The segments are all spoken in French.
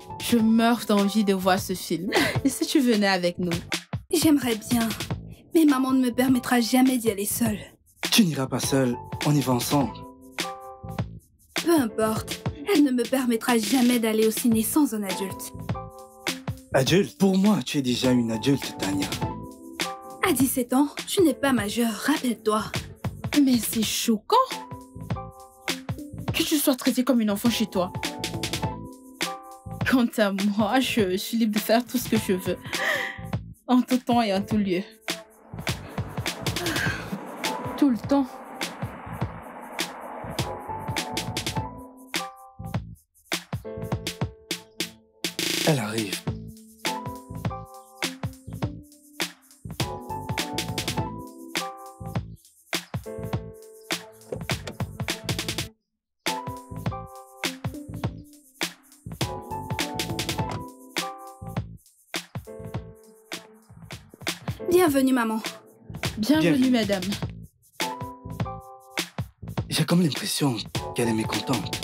Je meurs d'envie de voir ce film. Et si tu venais avec nous? J'aimerais bien, mais maman ne me permettra jamais d'y aller seule. Tu n'iras pas seule, on y va ensemble. Peu importe, elle ne me permettra jamais d'aller au ciné sans un adulte. Adulte? Pour moi, tu es déjà une adulte, Tania. À 17 ans, tu n'es pas majeure, rappelle-toi. Mais c'est choquant que tu sois traitée comme une enfant chez toi. Quant à moi, je suis libre de faire tout ce que je veux. En tout temps et en tout lieu. Tout le temps. Elle arrive. Bienvenue, maman. Bienvenue, madame. J'ai comme l'impression qu'elle est mécontente.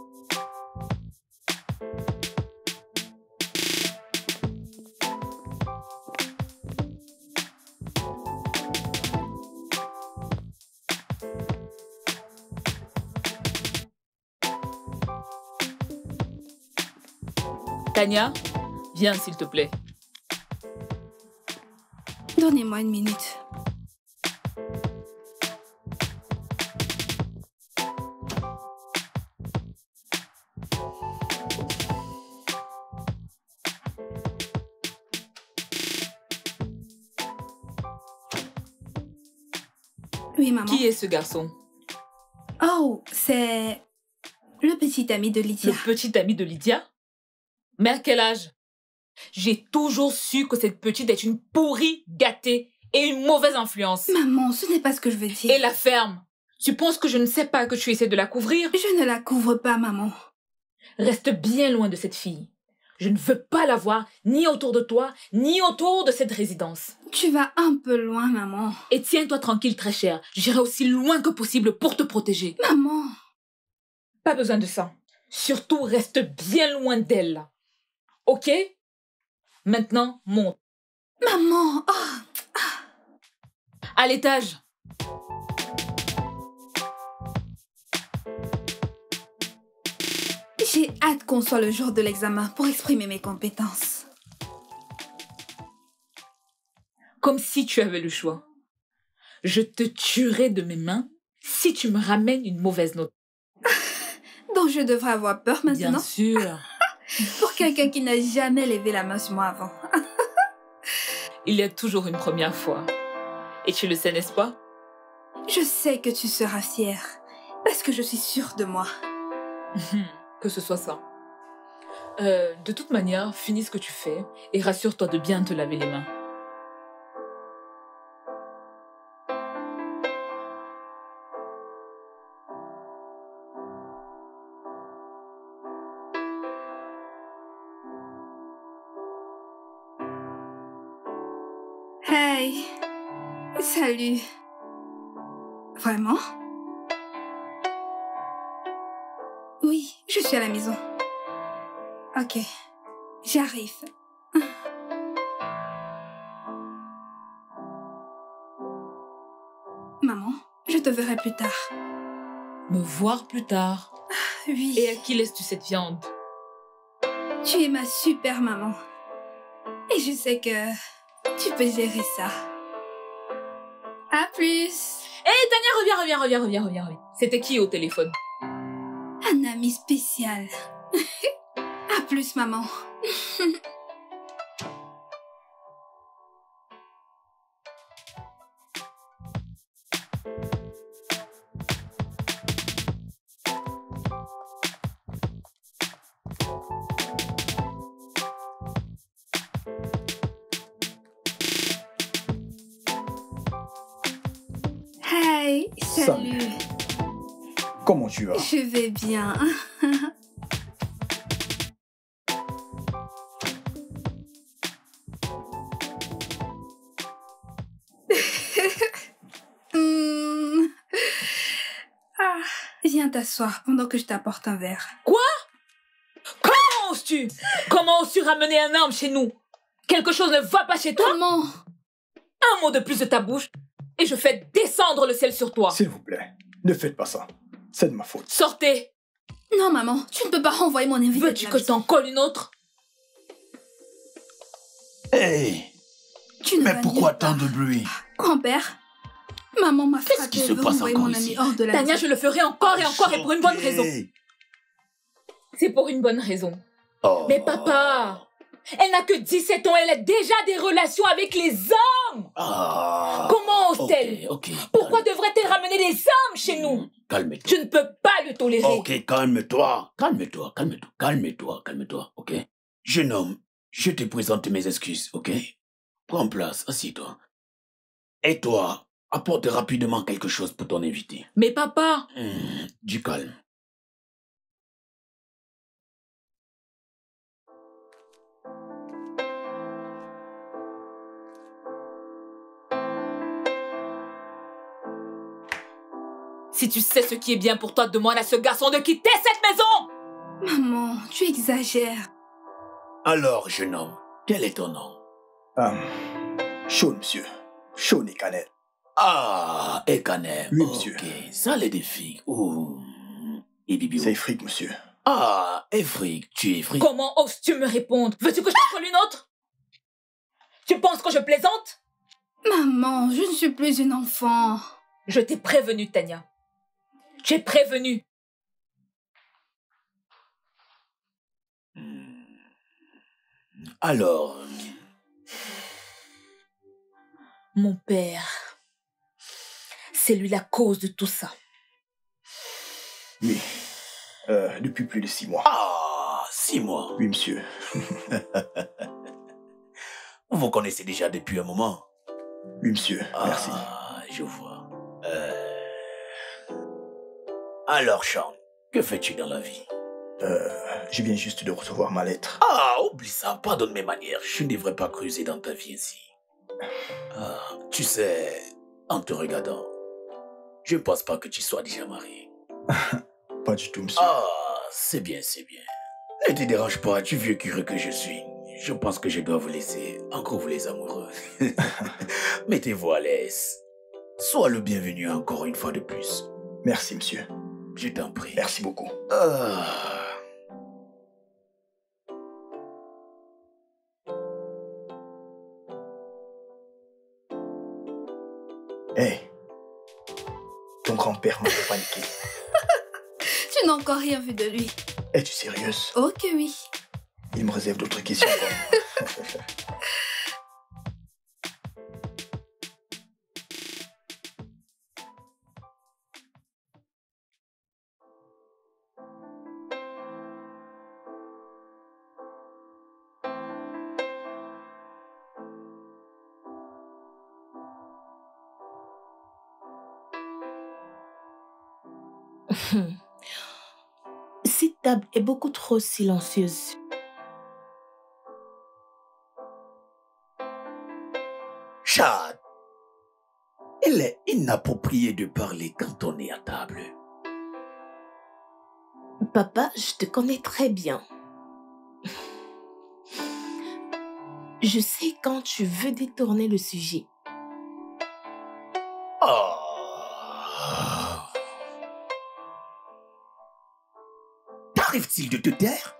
Tania, viens s'il te plaît. Donnez-moi une minute. Oui, maman. Qui est ce garçon? Oh, c'est le petit ami de Lydia. Le petit ami de Lydia? Mais à quel âge? J'ai toujours su que cette petite est une pourrie gâtée et une mauvaise influence. Maman, ce n'est pas ce que je veux dire. Et la ferme? Tu penses que je ne sais pas que tu essaies de la couvrir? Je ne la couvre pas, maman. Reste bien loin de cette fille. Je ne veux pas la voir ni autour de toi, ni autour de cette résidence. Tu vas un peu loin, maman. Et tiens-toi tranquille, très chère. J'irai aussi loin que possible pour te protéger. Maman. Pas besoin de ça. Surtout, reste bien loin d'elle. Ok? Maintenant, monte. Maman. À l'étage. J'ai hâte qu'on soit le jour de l'examen pour exprimer mes compétences. Comme si tu avais le choix. Je te tuerai de mes mains si tu me ramènes une mauvaise note. Donc je devrais avoir peur maintenant? Bien sûr. Pour quelqu'un qui n'a jamais levé la main sur moi avant. Il y a toujours une première fois. Et tu le sais, n'est-ce pas? Je sais que tu seras fière. Parce que je suis sûre de moi. Que ce soit ça. De toute manière, finis ce que tu fais et rassure-toi de bien te laver les mains. Hey. Salut. Vraiment? Oui, je suis à la maison. Ok, j'arrive. Maman, je te verrai plus tard. Me voir plus tard. Oui. Et à qui laisses-tu cette viande? Tu es ma super maman. Et je sais que tu peux gérer ça. À plus. Hé, Tania, reviens. C'était qui au téléphone? Un ami spécial. À plus, maman. Hey, salut. Comment tu vas? Je vais bien. Viens t'asseoir pendant que je t'apporte un verre. Quoi? Comment oses-tu? Comment oses-tu ramener un homme chez nous? Quelque chose ne va pas chez toi? Maman! Un mot de plus de ta bouche et je fais descendre le ciel sur toi. S'il vous plaît, ne faites pas ça. C'est de ma faute. Sortez. Non, maman, tu ne peux pas renvoyer mon invité. Veux-tu que je t'en colle une autre? Hey! Tu ne Mais vas pourquoi nulle tant part. de bruit? Grand-père, maman m'a Qu'est-ce frappé. qui se Elle veut passe renvoyer encore mon ici? ami hors de la Tania, maison. je le ferai encore et encore et pour une bonne raison. C'est pour une bonne raison. Oh. Mais papa, elle n'a que 17 ans, elle a déjà des relations avec les hommes. Ah. Comment ose-t-elle? Ok. Pourquoi devrait-elle ramener les hommes chez nous? Calme-toi. Je ne peux pas le tolérer. Ok, calme-toi. Calme-toi, calme-toi, calme-toi, calme-toi, ok? Jeune homme, je te présente mes excuses, ok? Prends place, assieds-toi. Et toi, apporte rapidement quelque chose pour ton invité. Mais papa, Du calme. si tu sais ce qui est bien pour toi, demande à ce garçon de quitter cette maison. Maman, tu exagères. Alors, jeune homme, quel est ton nom? Sean, monsieur. Sean et Cannelle. Ah, Ekanem. Oui, monsieur. Ok, ça les défis. Ouh. Et Bibi. C'est fric, monsieur. Ah, Efric, tu es Efric. Comment oses-tu me répondre? Veux-tu que je t'en colle une autre? Tu penses que je plaisante? Maman, je ne suis plus une enfant. Je t'ai prévenu, Tania. J'ai prévenu. Alors, Mon père, c'est lui la cause de tout ça. Oui. Depuis plus de 6 mois. 6 mois. Oui, monsieur. Vous vous connaissez déjà depuis un moment. Oui, monsieur. Merci. Je vois. Alors, Sean, que fais-tu dans la vie? Je viens juste de recevoir ma lettre. Oublie ça, pardonne mes manières. Je ne devrais pas creuser dans ta vie ainsi. Tu sais, en te regardant, je ne pense pas que tu sois déjà marié. Pas du tout, monsieur. C'est bien, c'est bien. Ne te dérange pas, du vieux curieux que je suis. Je pense que je dois vous laisser. Encore vous les amoureux. Mettez-vous à l'aise. Sois le bienvenu encore une fois de plus. Merci, monsieur. Je t'en prie. Merci beaucoup. Hey, ton grand-père m'a fait paniquer. Tu n'as encore rien vu de lui. Es-tu sérieuse? Oh que oui. Il me réserve d'autres questions. Cette table est beaucoup trop silencieuse. Chad, il est inapproprié de parler quand on est à table. Papa, je te connais très bien. Je sais quand tu veux détourner le sujet. T'arrive-t-il de te taire?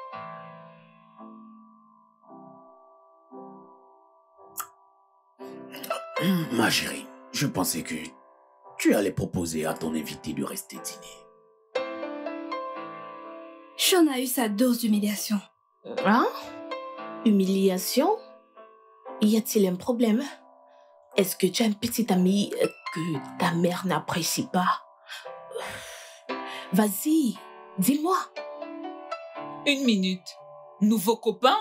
Ma chérie, je pensais que tu allais proposer à ton invité de rester dîner. Sean a eu sa dose d'humiliation. Hein? Humiliation? Y a-t-il un problème? Est-ce que tu as un petit ami que ta mère n'apprécie pas? Vas-y, dis-moi. 1 minute. Nouveau copain?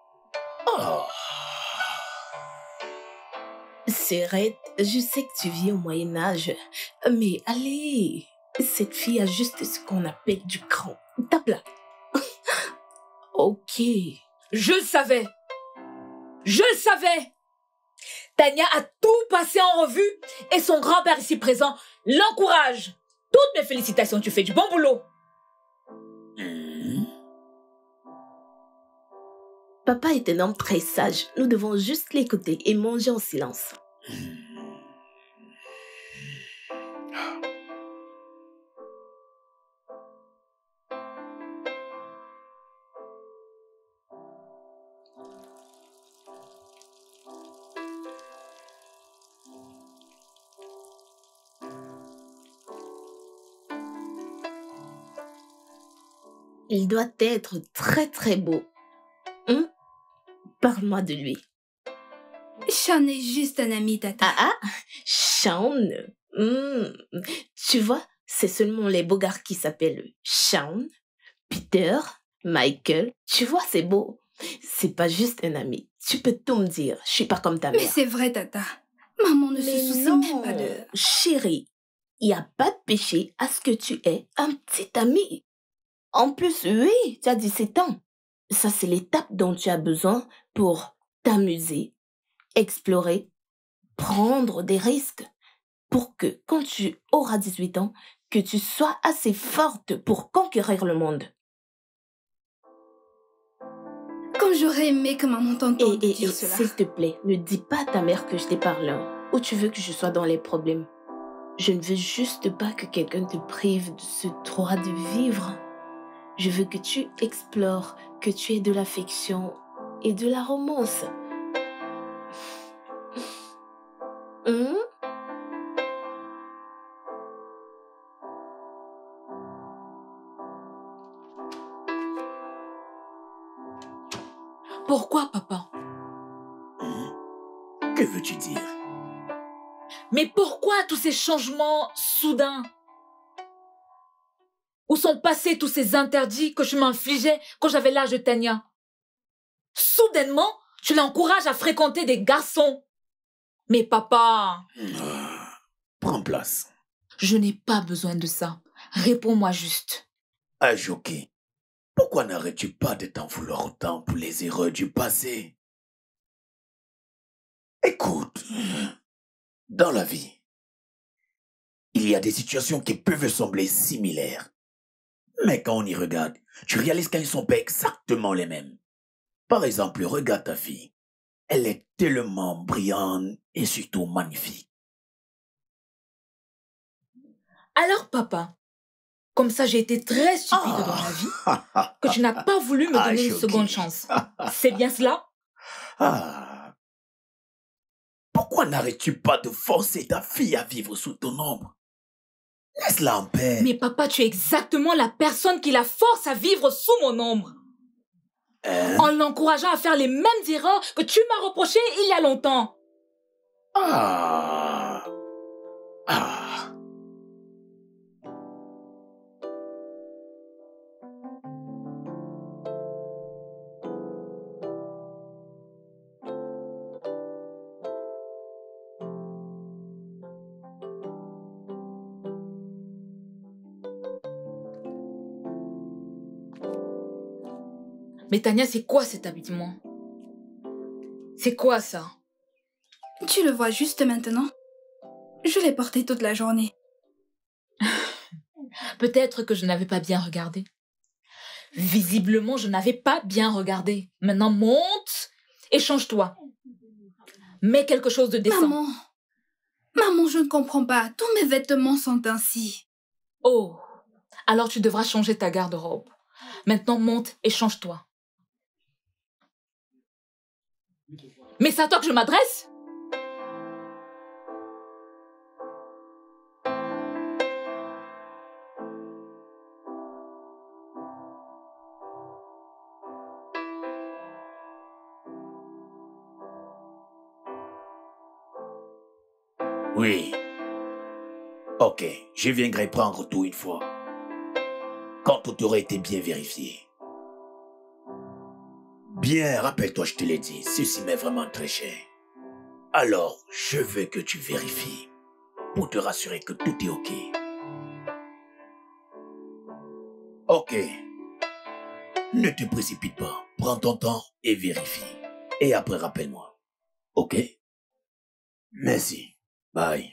Serrette, je sais que tu vis au Moyen-Âge, mais allez, cette fille a juste ce qu'on appelle du cran. Tape là. Ok. Je le savais. Je le savais. Tania a tout passé en revue et son grand-père ici présent l'encourage. Toutes mes félicitations, tu fais du bon boulot. Papa est un homme très sage. Nous devons juste l'écouter et manger en silence. Il doit être très très beau. Parle-moi de lui. Sean est juste un ami, tata. Sean. Tu vois, c'est seulement les beaux gars qui s'appellent Sean, Peter, Michael. Tu vois, c'est beau. C'est pas juste un ami. Tu peux tout me dire. Je suis pas comme ta mère. Mais c'est vrai, tata. Maman ne se soucie même pas de... Chérie, il n'y a pas de péché à ce que tu aies un petit ami. En plus, oui, tu as 17 ans. Ça, c'est l'étape dont tu as besoin pour t'amuser, explorer, prendre des risques pour que, quand tu auras 18 ans, que tu sois assez forte pour conquérir le monde. Comme j'aurais aimé que maman t'entende dire cela. S'il te plaît, ne dis pas à ta mère que je t'ai parlé ou tu veux que je sois dans les problèmes. Je ne veux juste pas que quelqu'un te prive de ce droit de vivre. Je veux que tu explores, que tu aies de l'affection et de la romance. Pourquoi, papa? Que veux-tu dire? Mais pourquoi tous ces changements soudains? Où sont passés tous ces interdits que je m'infligeais quand j'avais l'âge de Tania? Soudainement, tu l'encourages à fréquenter des garçons. Mais papa... Prends place. Je n'ai pas besoin de ça. Réponds-moi juste. Ajoki, pourquoi n'arrêtes-tu pas de t'en vouloir autant pour les erreurs du passé? Écoute, dans la vie, il y a des situations qui peuvent sembler similaires. Mais quand on y regarde, tu réalises qu'elles ne sont pas exactement les mêmes. Par exemple, regarde ta fille. Elle est tellement brillante et surtout magnifique. Alors, papa, comme ça j'ai été très stupide dans la vie, que tu n'as pas voulu me donner une seconde chance. C'est bien cela? Pourquoi n'arrêtes-tu pas de forcer ta fille à vivre sous ton ombre? Laisse-la en paix. Mais papa, tu es exactement la personne qui la force à vivre sous mon ombre. En l'encourageant à faire les mêmes erreurs que tu m'as reprochées il y a longtemps. Mais Tania, c'est quoi cet habillement? C'est quoi ça? Tu le vois juste maintenant? Je l'ai porté toute la journée. Peut-être que je n'avais pas bien regardé. Visiblement, je n'avais pas bien regardé. Maintenant, monte et change-toi. Mets quelque chose de décent. Maman, je ne comprends pas. Tous mes vêtements sont ainsi. Oh, alors tu devras changer ta garde-robe. Maintenant, monte et change-toi. Mais c'est à toi que je m'adresse? Oui. Ok, je viendrai prendre tout une fois. Quand tout aura été bien vérifié. Bien, rappelle-toi, je te l'ai dit, ceci m'est vraiment très cher. Alors, je veux que tu vérifies pour te rassurer que tout est ok. Ok. Ne te précipite pas. Prends ton temps et vérifie. Et après, rappelle-moi. Ok? Merci. Bye.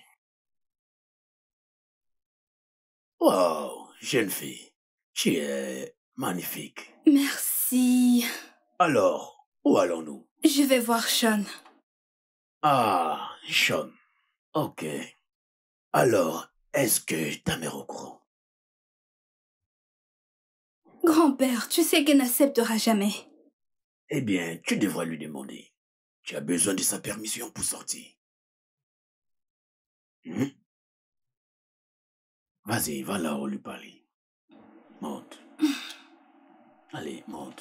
Wow, jeune fille. Tu es magnifique. Merci. Alors, Où allons-nous? Je vais voir Sean. Ah, Sean. Ok. Alors, est-ce que ta mère est au courant? Grand-père, tu sais qu'elle n'acceptera jamais. Eh bien, tu devrais lui demander. Tu as besoin de sa permission pour sortir. Hmm? Vas-y, va là-haut lui parler. Monte. Allez, monte.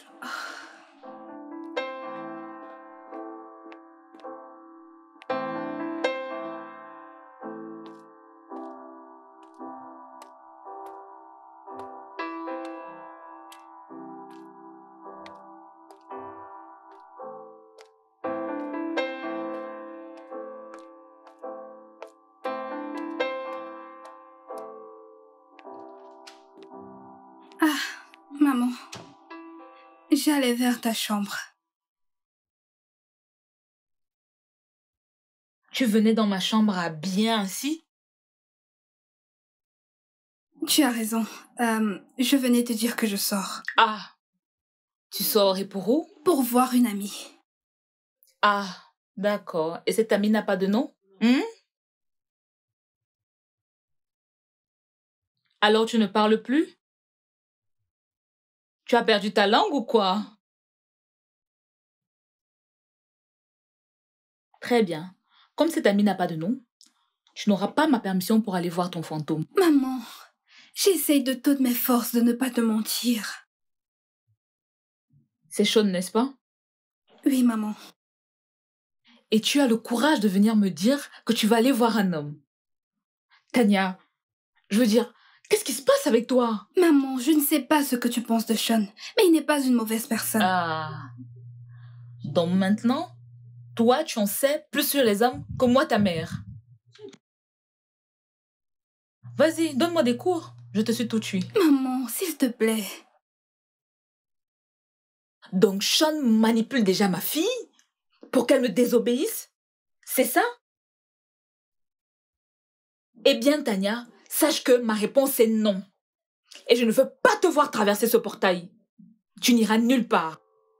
Ah, maman. J'allais vers ta chambre. Tu venais dans ma chambre à bien ainsi? Tu as raison. Je venais te dire que je sors. Ah, tu sors et pour où? Pour voir une amie. Ah, d'accord. Et cette amie n'a pas de nom? Alors tu ne parles plus? Tu as perdu ta langue ou quoi? Très bien. Comme cette amie n'a pas de nom, tu n'auras pas ma permission pour aller voir ton fantôme. Maman, j'essaye de toutes mes forces de ne pas te mentir. C'est Sean, n'est-ce pas? Oui, maman. Et tu as le courage de venir me dire que tu vas aller voir un homme. Tania, je veux dire, qu'est-ce qui se passe avec toi? Maman, je ne sais pas ce que tu penses de Sean, mais il n'est pas une mauvaise personne. Ah. Donc maintenant, toi, tu en sais plus sur les hommes que moi, ta mère. Vas-y, donne-moi des cours. Je te suis tout de suite. Maman, s'il te plaît. Donc Sean manipule déjà ma fille pour qu'elle me désobéisse? C'est ça? Eh bien, Tania, sache que ma réponse est non. Et je ne veux pas te voir traverser ce portail. Tu n'iras nulle part.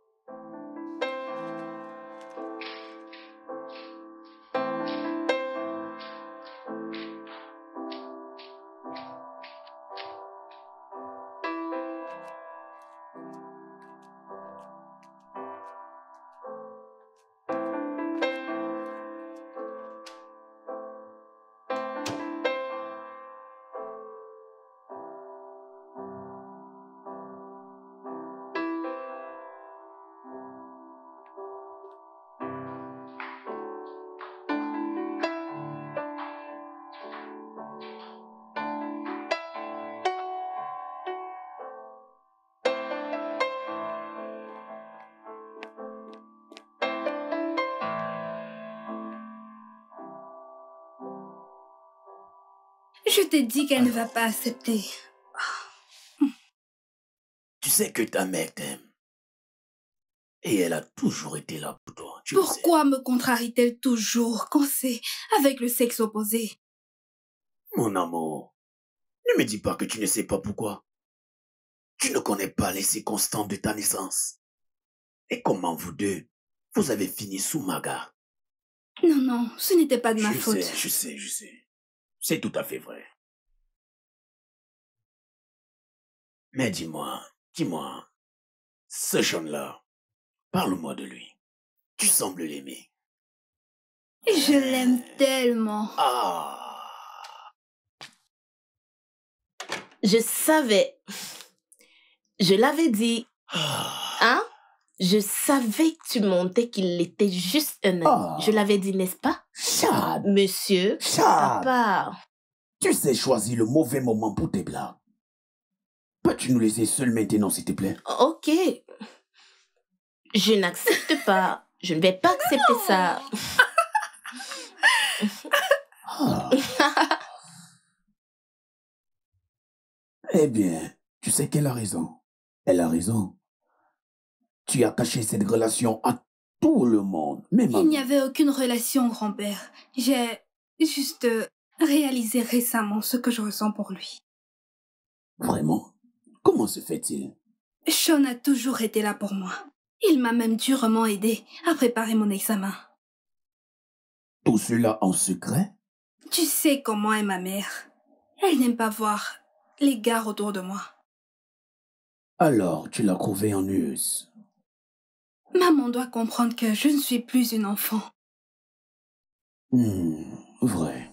Je t'ai dit qu'elle ne va pas accepter. Tu sais que ta mère t'aime. Et elle a toujours été là pour toi. Tu le sais. Pourquoi me contrarie-t-elle toujours quand c'est avec le sexe opposé? Mon amour, ne me dis pas que tu ne sais pas pourquoi. Tu ne connais pas les circonstances de ta naissance. Et comment vous deux, vous avez fini sous ma garde. Non, non, ce n'était pas de ma faute. Je sais. C'est tout à fait vrai. Mais dis-moi, ce Sean-là, parle-moi de lui. Tu sembles l'aimer. Je l'aime tellement. Ah. Je savais. Je l'avais dit. Hein? Je savais que tu montais qu'il était juste un ami. Je l'avais dit, n'est-ce pas? Chad. Monsieur. Chad. Papa. Tu sais choisir le mauvais moment pour tes blagues. Peux-tu nous laisser seuls maintenant, s'il te plaît? Ok. Je n'accepte pas. Je ne vais pas accepter ça. Ah. Eh bien, tu sais qu'elle a raison. Elle a raison. Tu as caché cette relation à tout le monde, même à Il n'y moi. avait aucune relation, grand-père. J'ai juste réalisé récemment ce que je ressens pour lui. Vraiment? Comment se fait-il? Sean a toujours été là pour moi. Il m'a même durement aidé à préparer mon examen. Tout cela en secret? Tu sais comment est ma mère. Elle n'aime pas voir les gars autour de moi. Alors, tu l'as trouvé ennuyeuse. Maman doit comprendre que je ne suis plus une enfant. Vrai.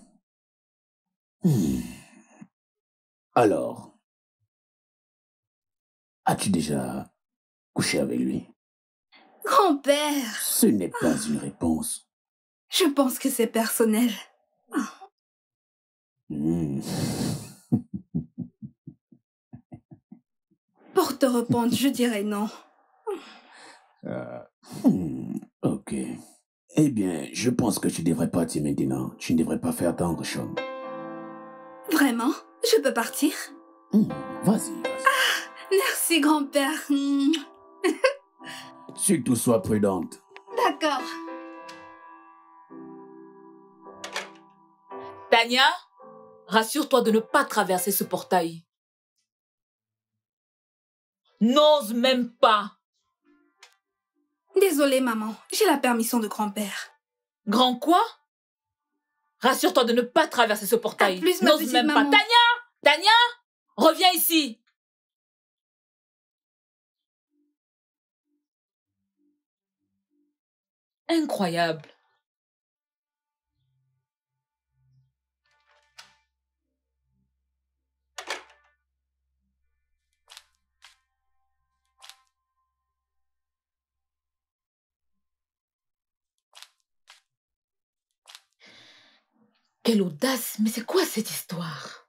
Alors, as-tu déjà couché avec lui? Grand-père, Ce n'est pas une réponse. je pense que c'est personnel. Pour te répondre, je dirais non. Ok. Eh bien, je pense que tu devrais partir maintenant. Tu ne devrais pas faire attendre Sean. Vraiment? Je peux partir? Vas-y. Merci, grand-père. Surtout sois prudente. D'accord. Tania, rassure-toi de ne pas traverser ce portail. N'ose même pas. Désolée, maman. J'ai la permission de grand-père. Grand quoi? Rassure-toi de ne pas traverser ce portail. À plus, ma N'ose petite même maman. pas. Tania, reviens ici. Incroyable. Quelle audace, mais c'est quoi cette histoire?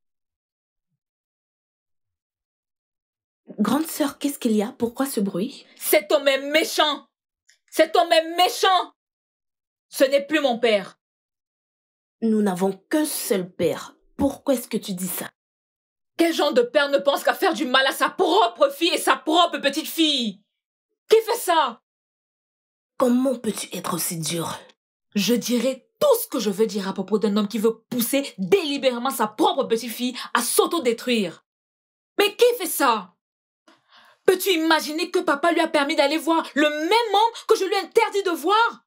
Grande sœur, qu'est-ce qu'il y a? Pourquoi ce bruit? Cet homme est méchant. Cet homme est méchant. Ce n'est plus mon père. Nous n'avons qu'un seul père. Pourquoi est-ce que tu dis ça? Quel genre de père ne pense qu'à faire du mal à sa propre fille et sa propre petite fille? Qui fait ça? Comment peux-tu être aussi dur? Je dirai tout ce que je veux dire à propos d'un homme qui veut pousser délibérément sa propre petite fille à s'autodétruire. Mais qui fait ça? Peux-tu imaginer que papa lui a permis d'aller voir le même homme que je lui ai interdit de voir?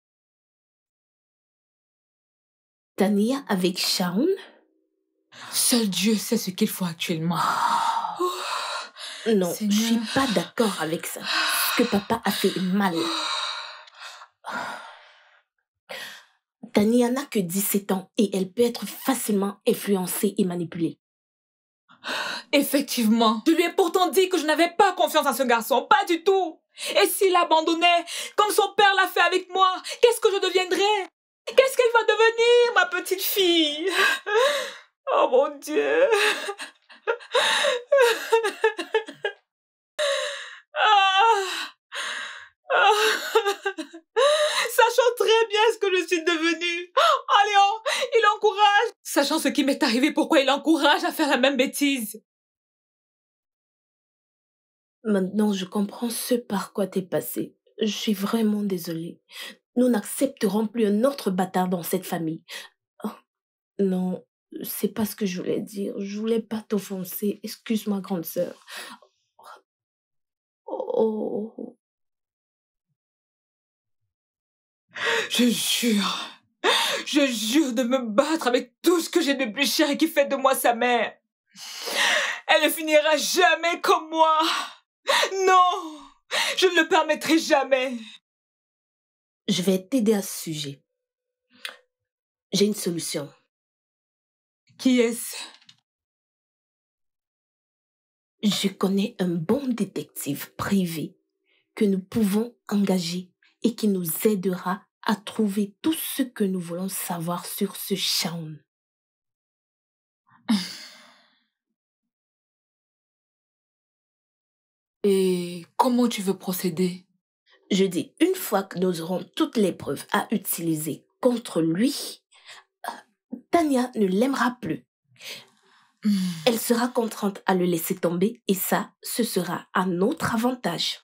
Tania avec Shaun? Seul Dieu sait ce qu'il faut actuellement. Non, Seigneur. je suis pas d'accord avec ça. Ce que papa a fait est mal. Tania n'a que 17 ans et elle peut être facilement influencée et manipulée. Effectivement, je lui ai pourtant dit que je n'avais pas confiance en ce garçon, pas du tout. Et s'il l'abandonnait, comme son père l'a fait avec moi, qu'est-ce que je deviendrais? Qu'est-ce qu'elle va devenir, ma petite fille? Oh mon Dieu. Sachant très bien ce que je suis devenue. Oh Léon, il encourage. Sachant ce qui m'est arrivé, pourquoi il encourage à faire la même bêtise? Maintenant, je comprends ce par quoi t'es passé. Je suis vraiment désolée. Nous n'accepterons plus un autre bâtard dans cette famille. Oh, non, c'est pas ce que je voulais dire. Je voulais pas t'offenser. Excuse-moi, grande sœur. Oh. Je jure de me battre avec tout ce que j'ai de plus cher et qui fait de moi sa mère. Elle ne finira jamais comme moi. Non, je ne le permettrai jamais. Je vais t'aider à ce sujet. J'ai une solution. Qui est-ce? Je connais un bon détective privé que nous pouvons engager et qui nous aidera à trouver tout ce que nous voulons savoir sur ce Shaun. Et comment tu veux procéder? Je dis, une fois que nous aurons toutes les preuves à utiliser contre lui, Tania ne l'aimera plus. Elle sera contrainte à le laisser tomber et ça, ce sera à notre avantage.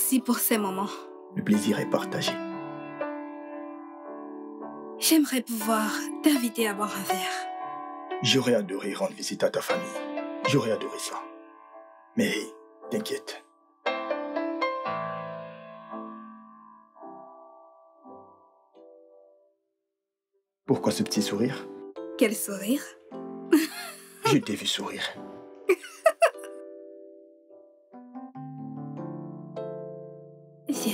Merci pour ces moments. Le plaisir est partagé. J'aimerais pouvoir t'inviter à boire un verre. J'aurais adoré rendre visite à ta famille. J'aurais adoré ça. Mais t'inquiète. Pourquoi ce petit sourire? Quel sourire? Je t'ai vu sourire. Viens.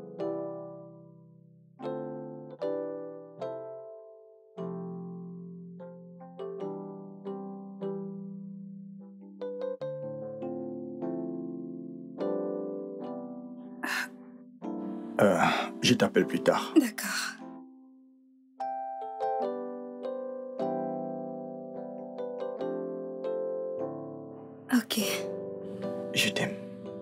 Je t'appelle plus tard. D'accord. Ok. Je t'aime.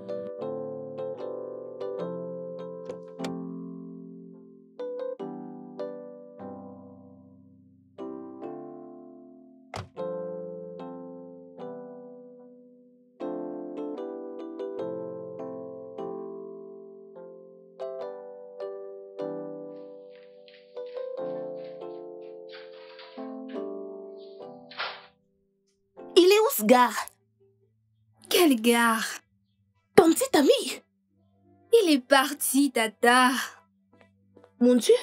Il est où ce gars? Quelle gare? Ton petit ami? Il est parti, Tata. Mon Dieu.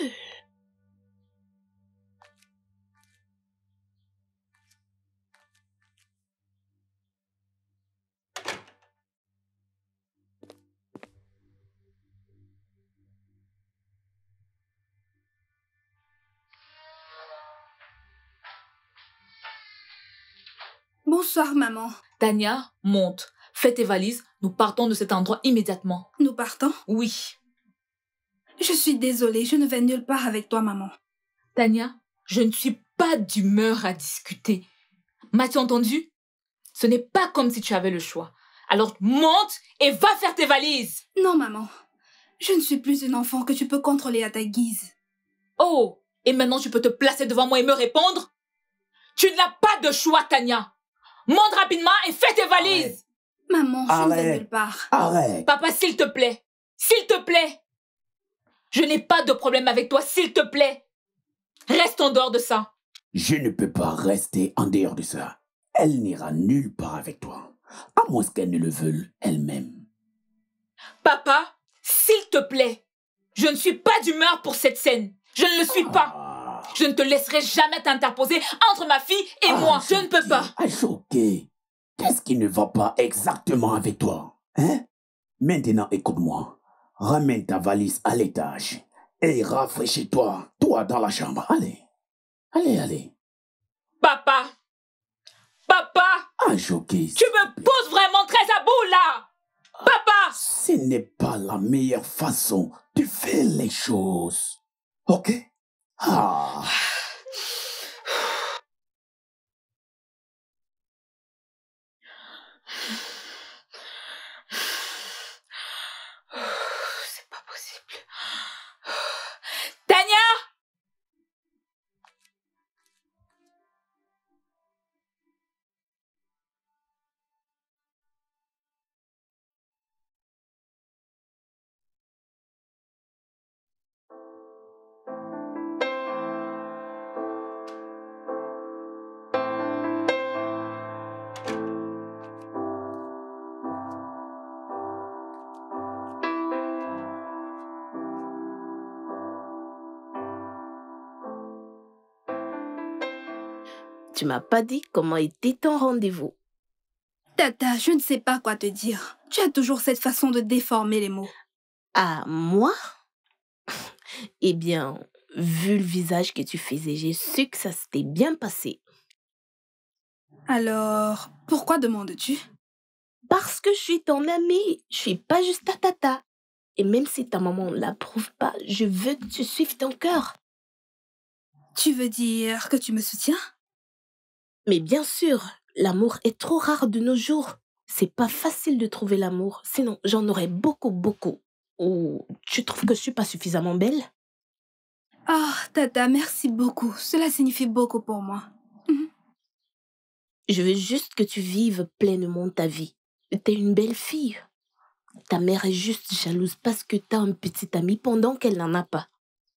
Bonsoir, maman. Tania, monte. Fais tes valises. Nous partons de cet endroit immédiatement. Nous partons? Oui. Je suis désolée, je ne vais nulle part avec toi, maman. Tania, je ne suis pas d'humeur à discuter. M'as-tu entendu? Ce n'est pas comme si tu avais le choix. Alors monte et va faire tes valises. Non, maman. Je ne suis plus une enfant que tu peux contrôler à ta guise. Oh, et maintenant tu peux te placer devant moi et me répondre? Tu n'as pas de choix, Tania. Monte rapidement et fais tes valises. Maman, je ne vais nulle part. Arrête. Papa, s'il te plaît. S'il te plaît. Je n'ai pas de problème avec toi, s'il te plaît. Reste en dehors de ça. Je ne peux pas rester en dehors de ça. Elle n'ira nulle part avec toi. À moins qu'elle ne le veuille elle-même. Papa, s'il te plaît. Je ne suis pas d'humeur pour cette scène. Je ne le suis pas. Je ne te laisserai jamais t'interposer entre ma fille et moi. Je ne peux pas. Choqué. Qu'est-ce qui ne va pas exactement avec toi? Hein? Maintenant, écoute-moi. Ramène ta valise à l'étage et rafraîchis-toi, toi dans la chambre. Allez. Allez. Papa. Choqué. Tu me pousses vraiment très à bout, là. Papa. Ce n'est pas la meilleure façon de faire les choses. Ok? C'est pas possible. Tania! Tu m'as pas dit comment était ton rendez-vous. Tata, je ne sais pas quoi te dire. Tu as toujours cette façon de déformer les mots. Ah, moi? Eh bien, vu le visage que tu faisais, j'ai su que ça s'était bien passé. Alors, pourquoi demandes-tu? Parce que je suis ton amie. Je suis pas juste ta tata. Et même si ta maman ne l'approuve pas, je veux que tu suives ton cœur. Tu veux dire que tu me soutiens? Mais bien sûr, l'amour est trop rare de nos jours. C'est pas facile de trouver l'amour. Sinon, j'en aurais beaucoup. Ou tu trouves que je suis pas suffisamment belle? Ah, Tata, merci beaucoup. Cela signifie beaucoup pour moi. Je veux juste que tu vives pleinement ta vie. T'es une belle fille. Ta mère est juste jalouse parce que t'as un petit ami pendant qu'elle n'en a pas.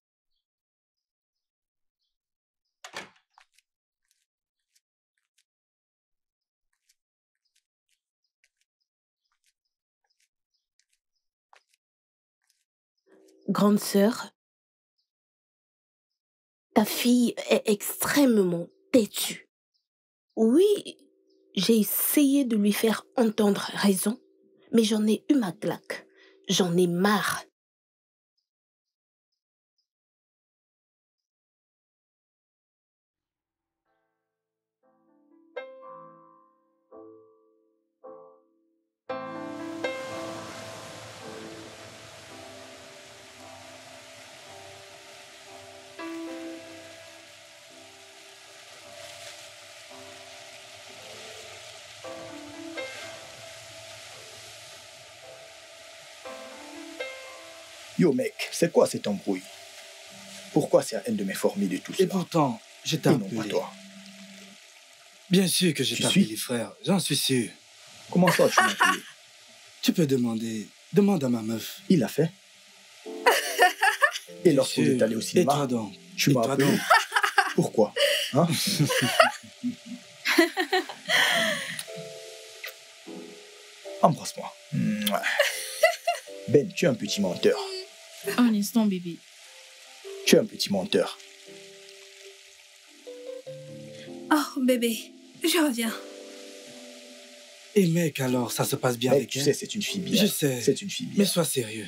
Grande sœur, ta fille est extrêmement têtue. Oui, j'ai essayé de lui faire entendre raison, mais j'en ai eu ma claque. J'en ai marre. Yo mec, c'est quoi cette embrouille? Pourquoi c'est à haine de m'informer de tout Et cela? pourtant, je t'ai Et non pas appelé. toi. Bien sûr que je Tu t'ai suis? appelé, frère. J'en suis sûr. Comment ça tu m'as appelé? Tu peux demander. Demande à ma meuf. Il l'a fait. Et lorsqu'on Sûr. est allé au Et cinéma, toi donc? tu Et m'as toi appelé. donc? Pourquoi? Hein? Embrasse-moi. Mouah. Ben, tu es un petit menteur. Un instant, bébé. Tu es un petit menteur. Oh, bébé, je reviens. Et mec, alors, ça se passe bien Mec, avec tu elle? sais, c'est une fille bien. Je sais. C'est une fille bien. Mais sois sérieux.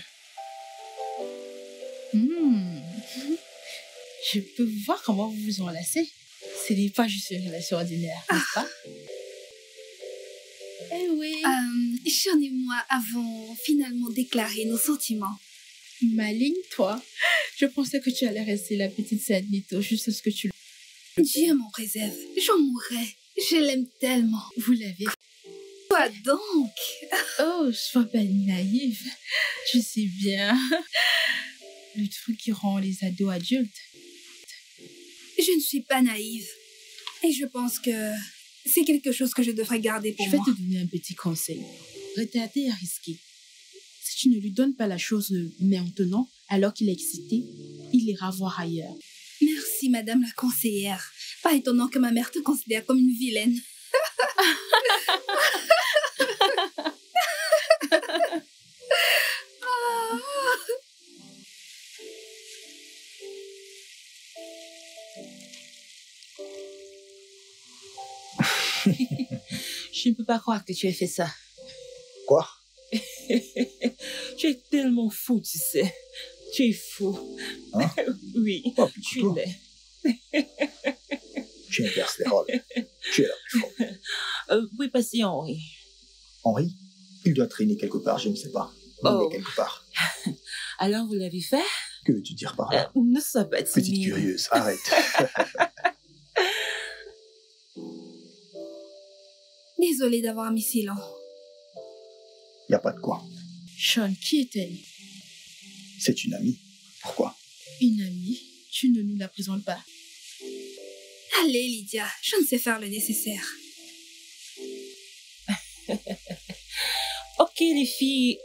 Hmm. Je peux voir comment vous vous enlacez. Ce n'est pas juste une relation ordinaire, n'est-ce pas? Eh oui. Sean et moi avons finalement déclaré nos sentiments. Maligne, toi. Je pensais que tu allais rester la petite Sainte-Nito juste ce que tu... Dieu m'en préserve, j'en mourrais. Je l'aime tellement. Vous l'avez... Quoi donc? Oh, sois pas naïve. Je sais bien. Le truc qui rend les ados adultes. Je ne suis pas naïve. Et je pense que c'est quelque chose que je devrais garder pour Je vais moi. te donner un petit conseil. Retarder est risqué. Si tu ne lui donnes pas la chose maintenant, alors qu'il est excité, il ira voir ailleurs. Merci, madame la conseillère. Pas étonnant que ma mère te considère comme une vilaine. Je ne peux pas croire que tu aies fait ça. Quoi? Tu es tellement fou, tu sais. Tu es fou. Hein? Oui, Oh, plus tu toi. l'es. Tu inverses les rôles. Tu es la plus forte. Oui, passez Henri. Henri, il doit traîner quelque part, je ne sais pas. Il Oh. est quelque part. Alors, vous l'avez fait? Que veux-tu dire par là? Ne sois pas Petite timide. curieuse, arrête. Désolée d'avoir mis si long. Y a pas de quoi. Sean, qui est-elle? C'est une amie. Pourquoi? Une amie? Tu ne nous la présentes pas. Allez, Lydia, je ne sais faire le nécessaire. Ok, les filles.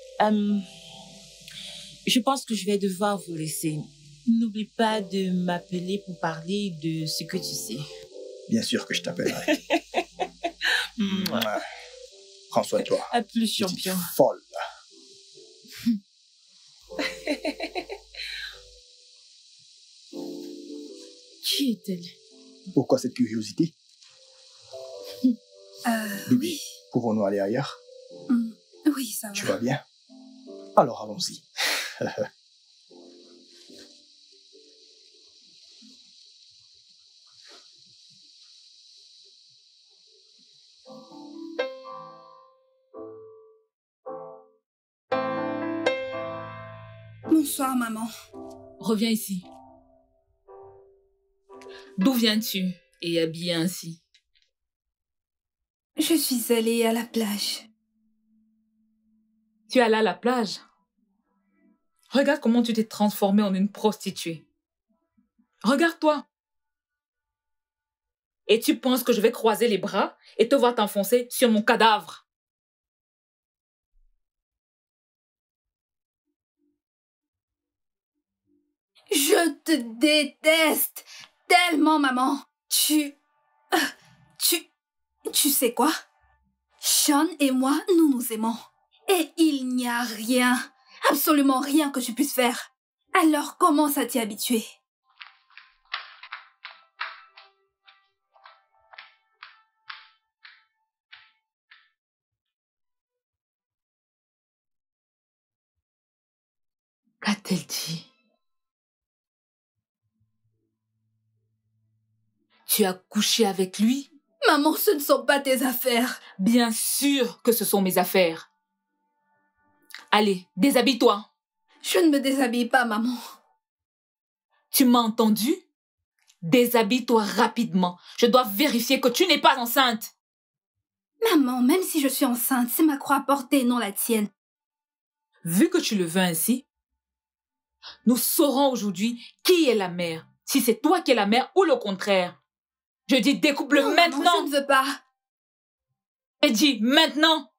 Je pense que je vais devoir vous laisser. N'oublie pas de m'appeler pour parler de ce que tu sais. Bien sûr que je t'appellerai. Mouah. Prends soin de toi. À plus, Petite champion. folle. Qui est-elle? Pourquoi cette curiosité? Bibi, Oui. pouvons-nous aller ailleurs? Oui, ça va. Tu vas bien? Alors allons-y. Bonsoir, maman. Reviens ici. D'où viens-tu et habillé ainsi? Je suis allée à la plage. Tu es allé à la plage? Regarde comment tu t'es transformée en une prostituée. Regarde-toi. Et tu penses que je vais croiser les bras et te voir t'enfoncer sur mon cadavre? Je te déteste tellement, maman. Tu sais quoi? Sean et moi, nous nous aimons. Et il n'y a rien, absolument rien que tu puisses faire. Alors comment ça t'y habitué? Qu'a-t-elle dit? Tu as couché avec lui? Maman, ce ne sont pas tes affaires. Bien sûr que ce sont mes affaires. Allez, déshabille-toi. Je ne me déshabille pas, maman. Tu m'as entendu? Déshabille-toi rapidement. Je dois vérifier que tu n'es pas enceinte. Maman, même si je suis enceinte, c'est ma croix à porter, non la tienne. Vu que tu le veux ainsi, nous saurons aujourd'hui qui est la mère. Si c'est toi qui es la mère ou le contraire. Je dis découpe-le maintenant. Maman, je ne veux pas. Je dis maintenant.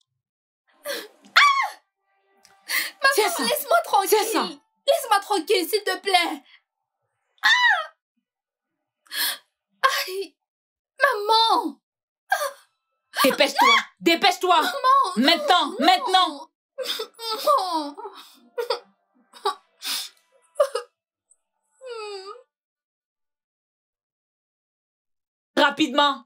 Maman, laisse-moi tranquille. Tiens ça. Laisse-moi tranquille, s'il te plaît. Aïe. Maman. Dépêche-toi. Dépêche-toi. Maman. Maintenant. Non. Maintenant. Non. Rapidement.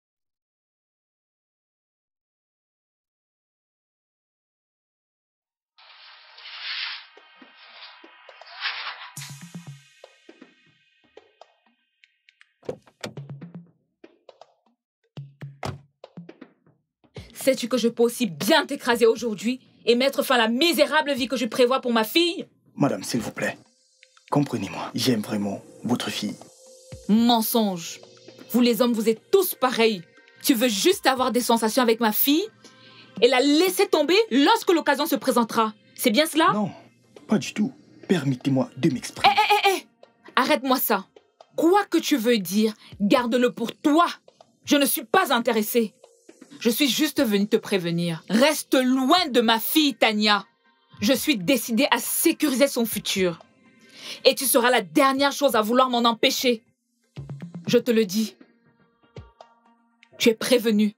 Sais-tu que je peux aussi bien t'écraser aujourd'hui et mettre fin à la misérable vie que je prévois pour ma fille? Madame, s'il vous plaît, comprenez-moi. J'aime vraiment votre fille. Mensonge. Vous les hommes, vous êtes tous pareils. Tu veux juste avoir des sensations avec ma fille et la laisser tomber lorsque l'occasion se présentera. C'est bien cela? Non, pas du tout. Permettez-moi de m'exprimer. Arrête-moi ça. Quoi que tu veux dire, garde-le pour toi. Je ne suis pas intéressée. Je suis juste venue te prévenir. Reste loin de ma fille, Tania. Je suis décidée à sécuriser son futur. Et tu seras la dernière chose à vouloir m'en empêcher. Je te le dis. Tu es prévenue.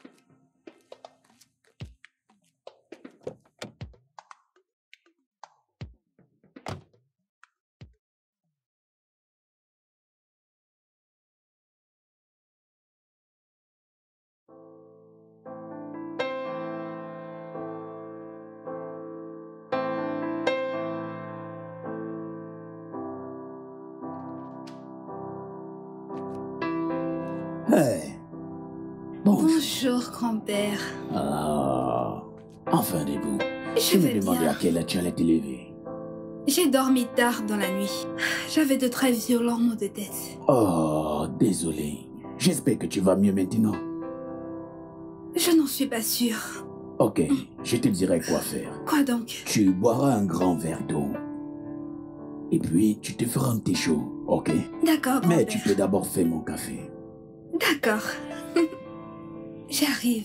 Hey. Bonjour, grand-père. Ah, enfin debout. Je me vais demandais bien. à quelle heure tu allais te lever. J'ai dormi tard dans la nuit. J'avais de très violents maux de tête. Oh, désolé. J'espère que tu vas mieux maintenant. Je n'en suis pas sûre. Ok, je te dirai quoi faire. Quoi donc? Tu boiras un grand verre d'eau. Et puis, tu te feras un thé chaud, ok? D'accord, Mais grand-père. tu peux d'abord faire mon café. D'accord. J'arrive.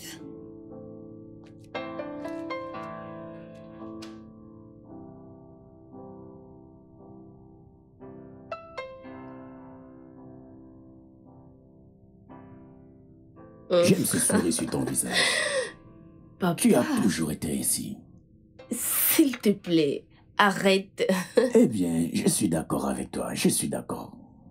J'aime ce sourire sur ton visage. Papa, Tu as toujours été ainsi. s'il te plaît, arrête. Eh bien, je suis d'accord avec toi, je suis d'accord.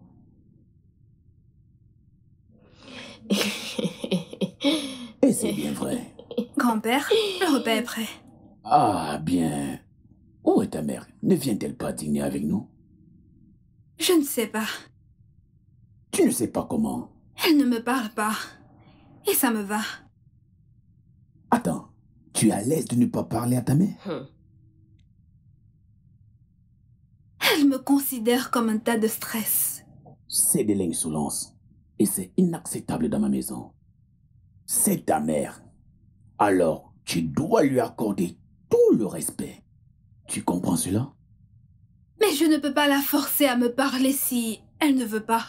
Et c'est bien vrai. Grand-père, le repas est prêt. Ah, bien. Où est ta mère? Ne vient-elle pas dîner avec nous? Je ne sais pas. Tu ne sais pas comment. Elle ne me parle pas. Et ça me va. Attends, tu es à l'aise de ne pas parler à ta mère? Elle me considère comme un tas de stress. C'est de l'insolence. Et c'est inacceptable dans ma maison. C'est ta mère. Alors, tu dois lui accorder tout le respect. Tu comprends cela? Mais je ne peux pas la forcer à me parler si elle ne veut pas.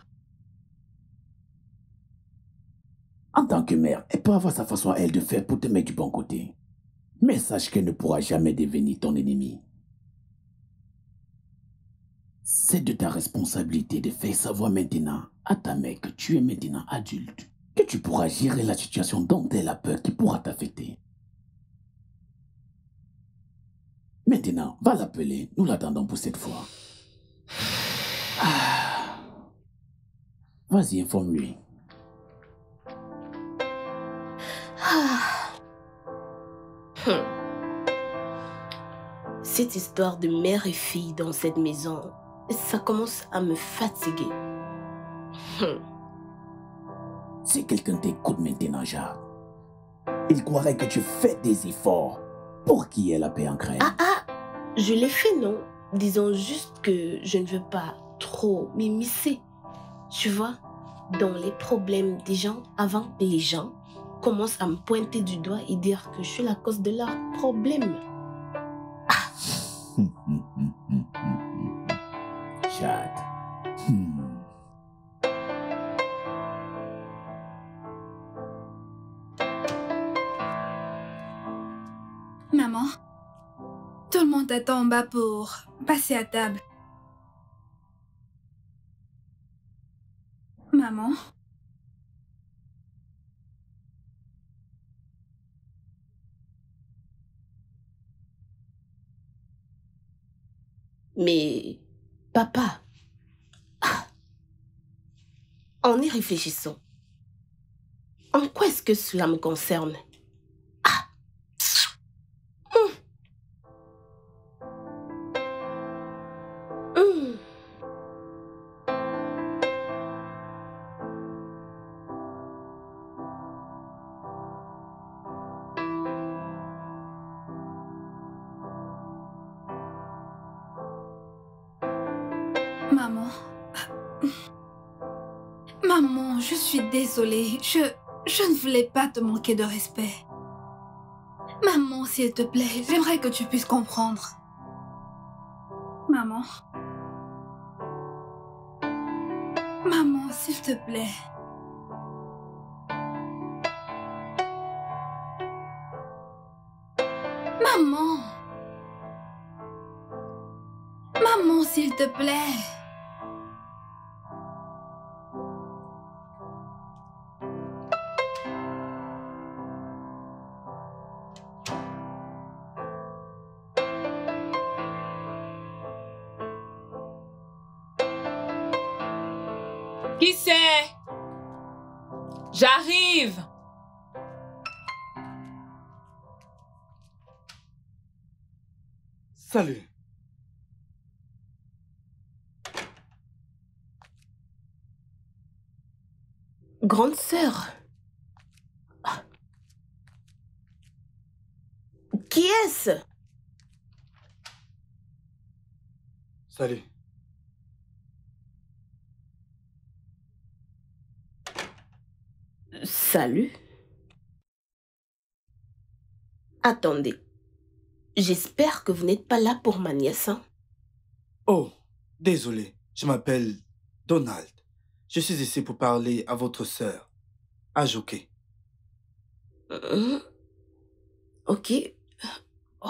En tant que mère, elle peut avoir sa façon à elle de faire pour te mettre du bon côté. Mais sache qu'elle ne pourra jamais devenir ton ennemi. C'est de ta responsabilité de faire savoir maintenant à ta mère que tu es maintenant adulte, que tu pourras gérer la situation dont elle a peur qui pourra t'affecter. Maintenant, va l'appeler, nous l'attendons pour cette fois. Ah. Vas-y, informe-lui. Cette histoire de mère et fille dans cette maison, ça commence à me fatiguer. Si quelqu'un t'écoute maintenant, Jacques, il croirait que tu fais des efforts pour qu'il y ait la paix en Crène. Je l'ai fait, non? Disons juste que je ne veux pas trop m'immiscer. Tu vois, dans les problèmes des gens avant que les gens commencent à me pointer du doigt et dire que je suis la cause de leurs problèmes. Jade. Maman, tout le monde attend en bas pour passer à table. Maman? Mais, papa, en y réfléchissant, en quoi est-ce que cela me concerne? Maman. Maman, je suis désolée. Je ne voulais pas te manquer de respect. Maman, s'il te plaît, j'aimerais que tu puisses comprendre. Maman. Maman, s'il te plaît. Maman. Maman, s'il te plaît. Qui c'est? J'arrive. Salut. Grande sœur. Qui est-ce? Salut. Salut. Attendez. J'espère que vous n'êtes pas là pour ma nièce, hein? Oh, désolé. Je m'appelle Donald. Je suis ici pour parler à votre sœur, Ajoké. Ok. Oh.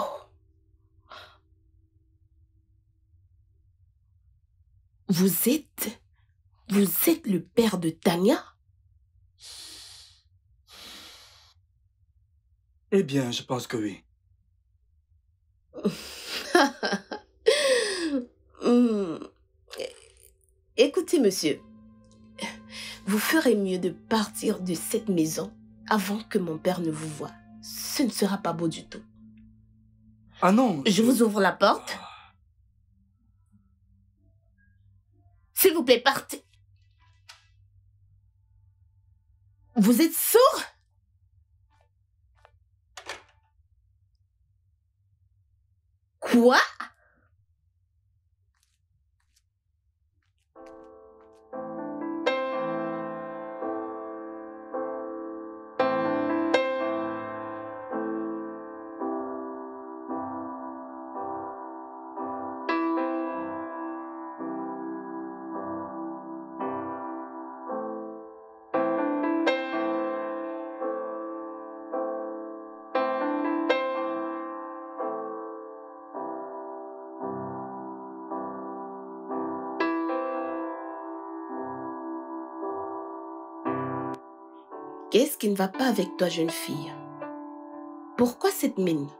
Vous êtes le père de Tania? Eh bien, je pense que oui. Écoutez, monsieur, vous ferez mieux de partir de cette maison avant que mon père ne vous voie. Ce ne sera pas beau du tout. Ah non. Je vous ouvre la porte. S'il vous plaît, partez. Vous êtes sourd? Quoi? Qu'est-ce qui ne va pas avec toi, jeune fille? Pourquoi cette mine?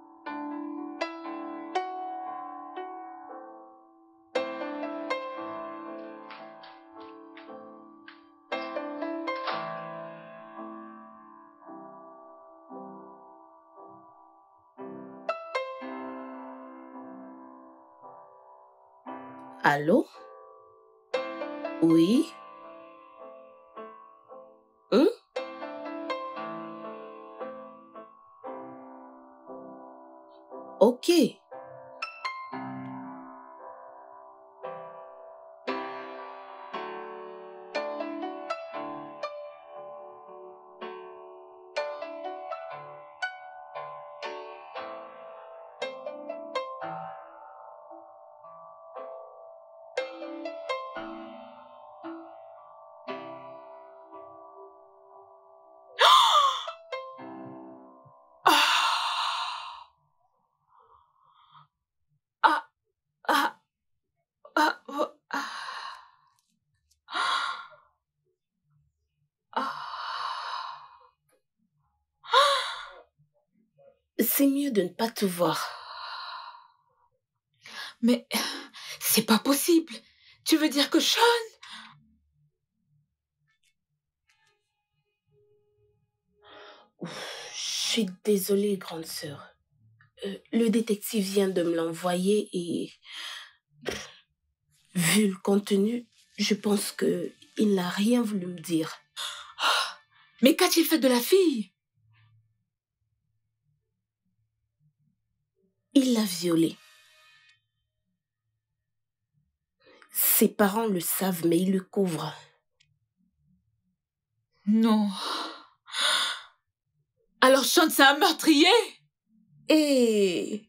Allô? Oui? Hein? Ok. Ah, ah, ah, oh, ah, ah. C'est mieux de ne pas te voir. Mais c'est pas possible. Tu veux dire que Sean... Je suis désolée, grande sœur. Le détective vient de me l'envoyer et... Vu le contenu, je pense que il n'a rien voulu me dire. Mais qu'a-t-il fait de la fille? Il l'a violée. Ses parents le savent, mais ils le couvrent. Non. Alors Sean, c'est un meurtrier? Et...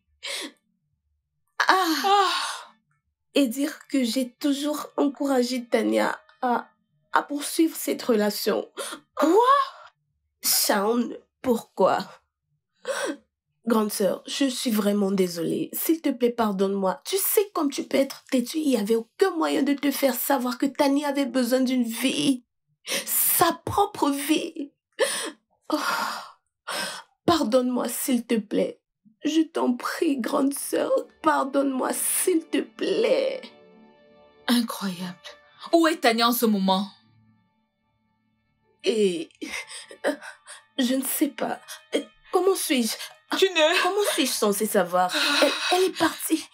Et dire que j'ai toujours encouragé Tania à poursuivre cette relation. Quoi? Sean, pourquoi? Grande sœur, je suis vraiment désolée. S'il te plaît, pardonne-moi. Tu sais comme tu peux être têtue. Il n'y avait aucun moyen de te faire savoir que Tania avait besoin d'une vie. Sa propre vie. Oh. Pardonne-moi, s'il te plaît. Je t'en prie, grande sœur. Pardonne-moi, s'il te plaît. Incroyable. Où est Tania en ce moment? Et... je ne sais pas. Comment suis-je... Tu ne... Comment suis-je censée savoir? Elle est partie.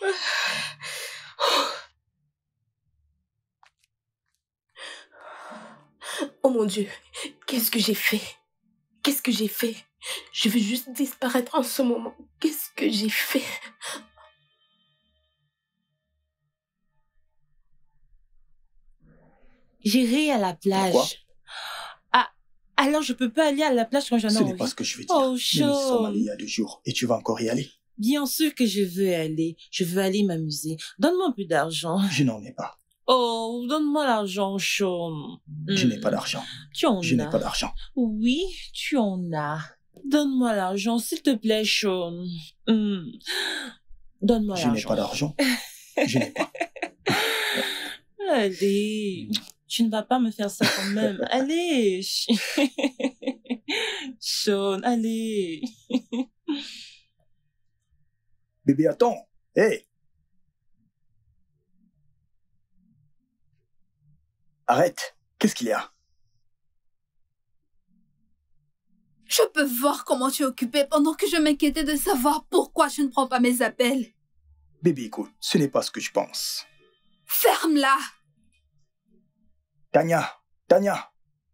Oh mon Dieu, qu'est-ce que j'ai fait? Qu'est-ce que j'ai fait? Je veux juste disparaître en ce moment. Qu'est-ce que j'ai fait? J'irai à la plage. Pourquoi? Ah, alors je peux pas aller à la plage quand j'en ai Ce envie. n'est pas ce que je veux dire. Oh, Nous nous sommes Sean. allés il y a 2 jours et tu vas encore y aller. Bien sûr que je veux aller. Je veux aller m'amuser. Donne-moi un peu d'argent. Je n'en ai pas. Oh, donne-moi l'argent, Sean. Je n'ai pas d'argent. Tu en Je n'ai as. pas d'argent. Oui, tu en as. Donne-moi l'argent, s'il te plaît, Sean. Donne-moi Je n'ai l'argent. pas d'argent. Je n'ai pas. Allez, tu ne vas pas me faire ça quand même. Allez. Sean, allez. Bébé, attends. Hé! Arrête. Qu'est-ce qu'il y a? Je peux voir comment tu es occupé pendant que je m'inquiétais de savoir pourquoi je ne prends pas mes appels. Bébé, écoute, ce n'est pas ce que je pense. Ferme-la! Tania, Tania.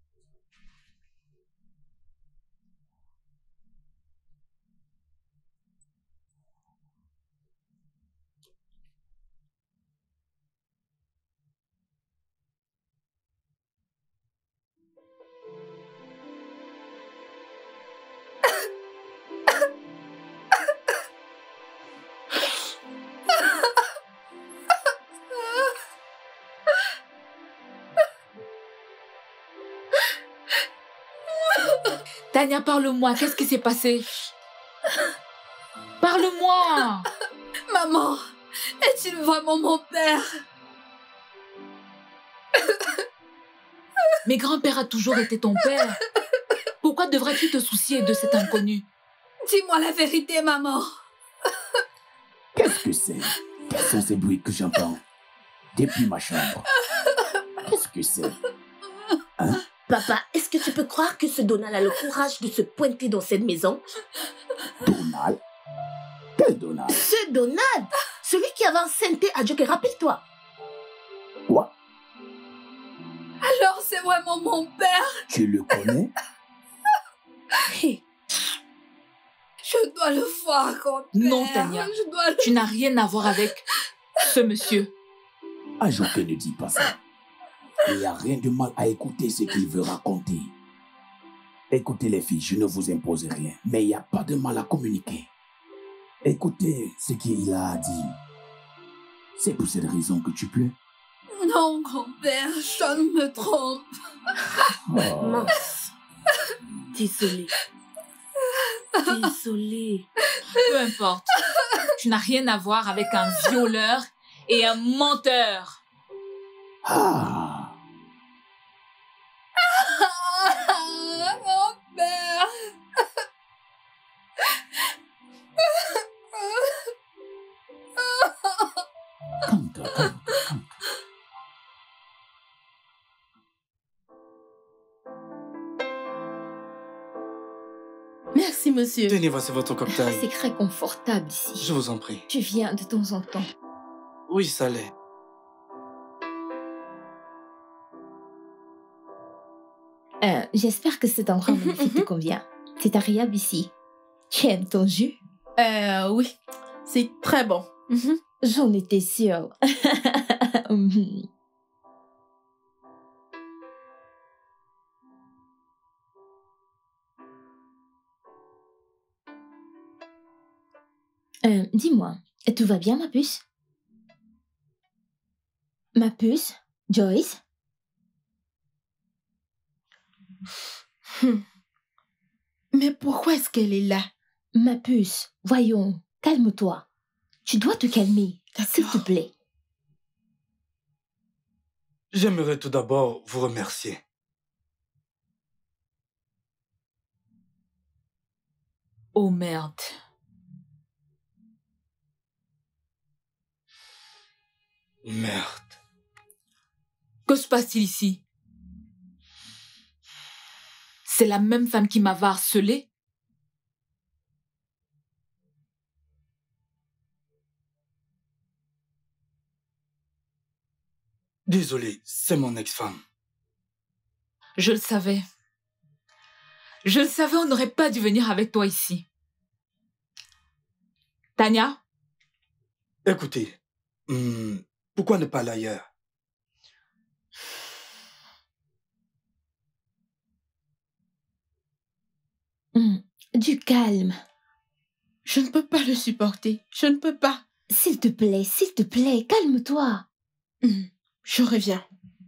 Tania, parle-moi. Qu'est-ce qui s'est passé? Parle-moi. Maman, est-il vraiment mon père? Mais grand-père a toujours été ton père. pourquoi devrais-tu te soucier de cet inconnu? Dis-moi la vérité, maman. Qu'est-ce que c'est? Quels sont ces bruits que j'entends depuis ma chambre? Qu'est-ce que c'est? Hein? Papa, est-ce que tu peux croire que ce Donald a le courage de se pointer dans cette maison? Donald? Quel Donald? Ce Donald! Celui qui avait enceinté à Joker, rappelle-toi. Quoi? Alors c'est vraiment mon père. Tu le connais? Hey. Je dois le voir, grand-père. Non, Tania. Je dois le... Tu n'as rien à voir avec ce monsieur. Ah, Joker ne dit pas ça. Il n'y a rien de mal à écouter ce qu'il veut raconter. Écoutez les filles, je ne vous impose rien, mais il n'y a pas de mal à communiquer. Écoutez ce qu'il a à dire. C'est pour cette raison que tu plais. Non, grand-père, Sean me trompe. Oh. Mince. Désolée. Désolée. Peu importe. Tu n'as rien à voir avec un violeur et un menteur. Ah. Grand-père. Calme-toi, calme-toi, calme-toi. Merci, monsieur. Tenez, voici votre cocktail. C'est très confortable ici. Je vous en prie. Tu viens de temps en temps. Oui, ça l'est. J'espère que cet endroit magnifique te convient. C'est agréable ici. Tu aimes ton jus? Oui. C'est très bon. J'en étais sûre. Dis-moi, tout va bien, ma puce? Ma puce? Joyce? Mais pourquoi est-ce qu'elle est là? Ma puce, voyons, calme-toi. Tu dois te calmer, s'il te plaît. J'aimerais tout d'abord vous remercier. Oh merde. Merde. Que se passe-t-il ici? C'est la même femme qui m'avait harcelée? Désolé, c'est mon ex-femme. Je le savais. Je le savais, on n'aurait pas dû venir avec toi ici. Tania? Écoutez, pourquoi ne pas aller ailleurs? Du calme. Je ne peux pas le supporter. Je ne peux pas. S'il te plaît, calme-toi. Je reviens.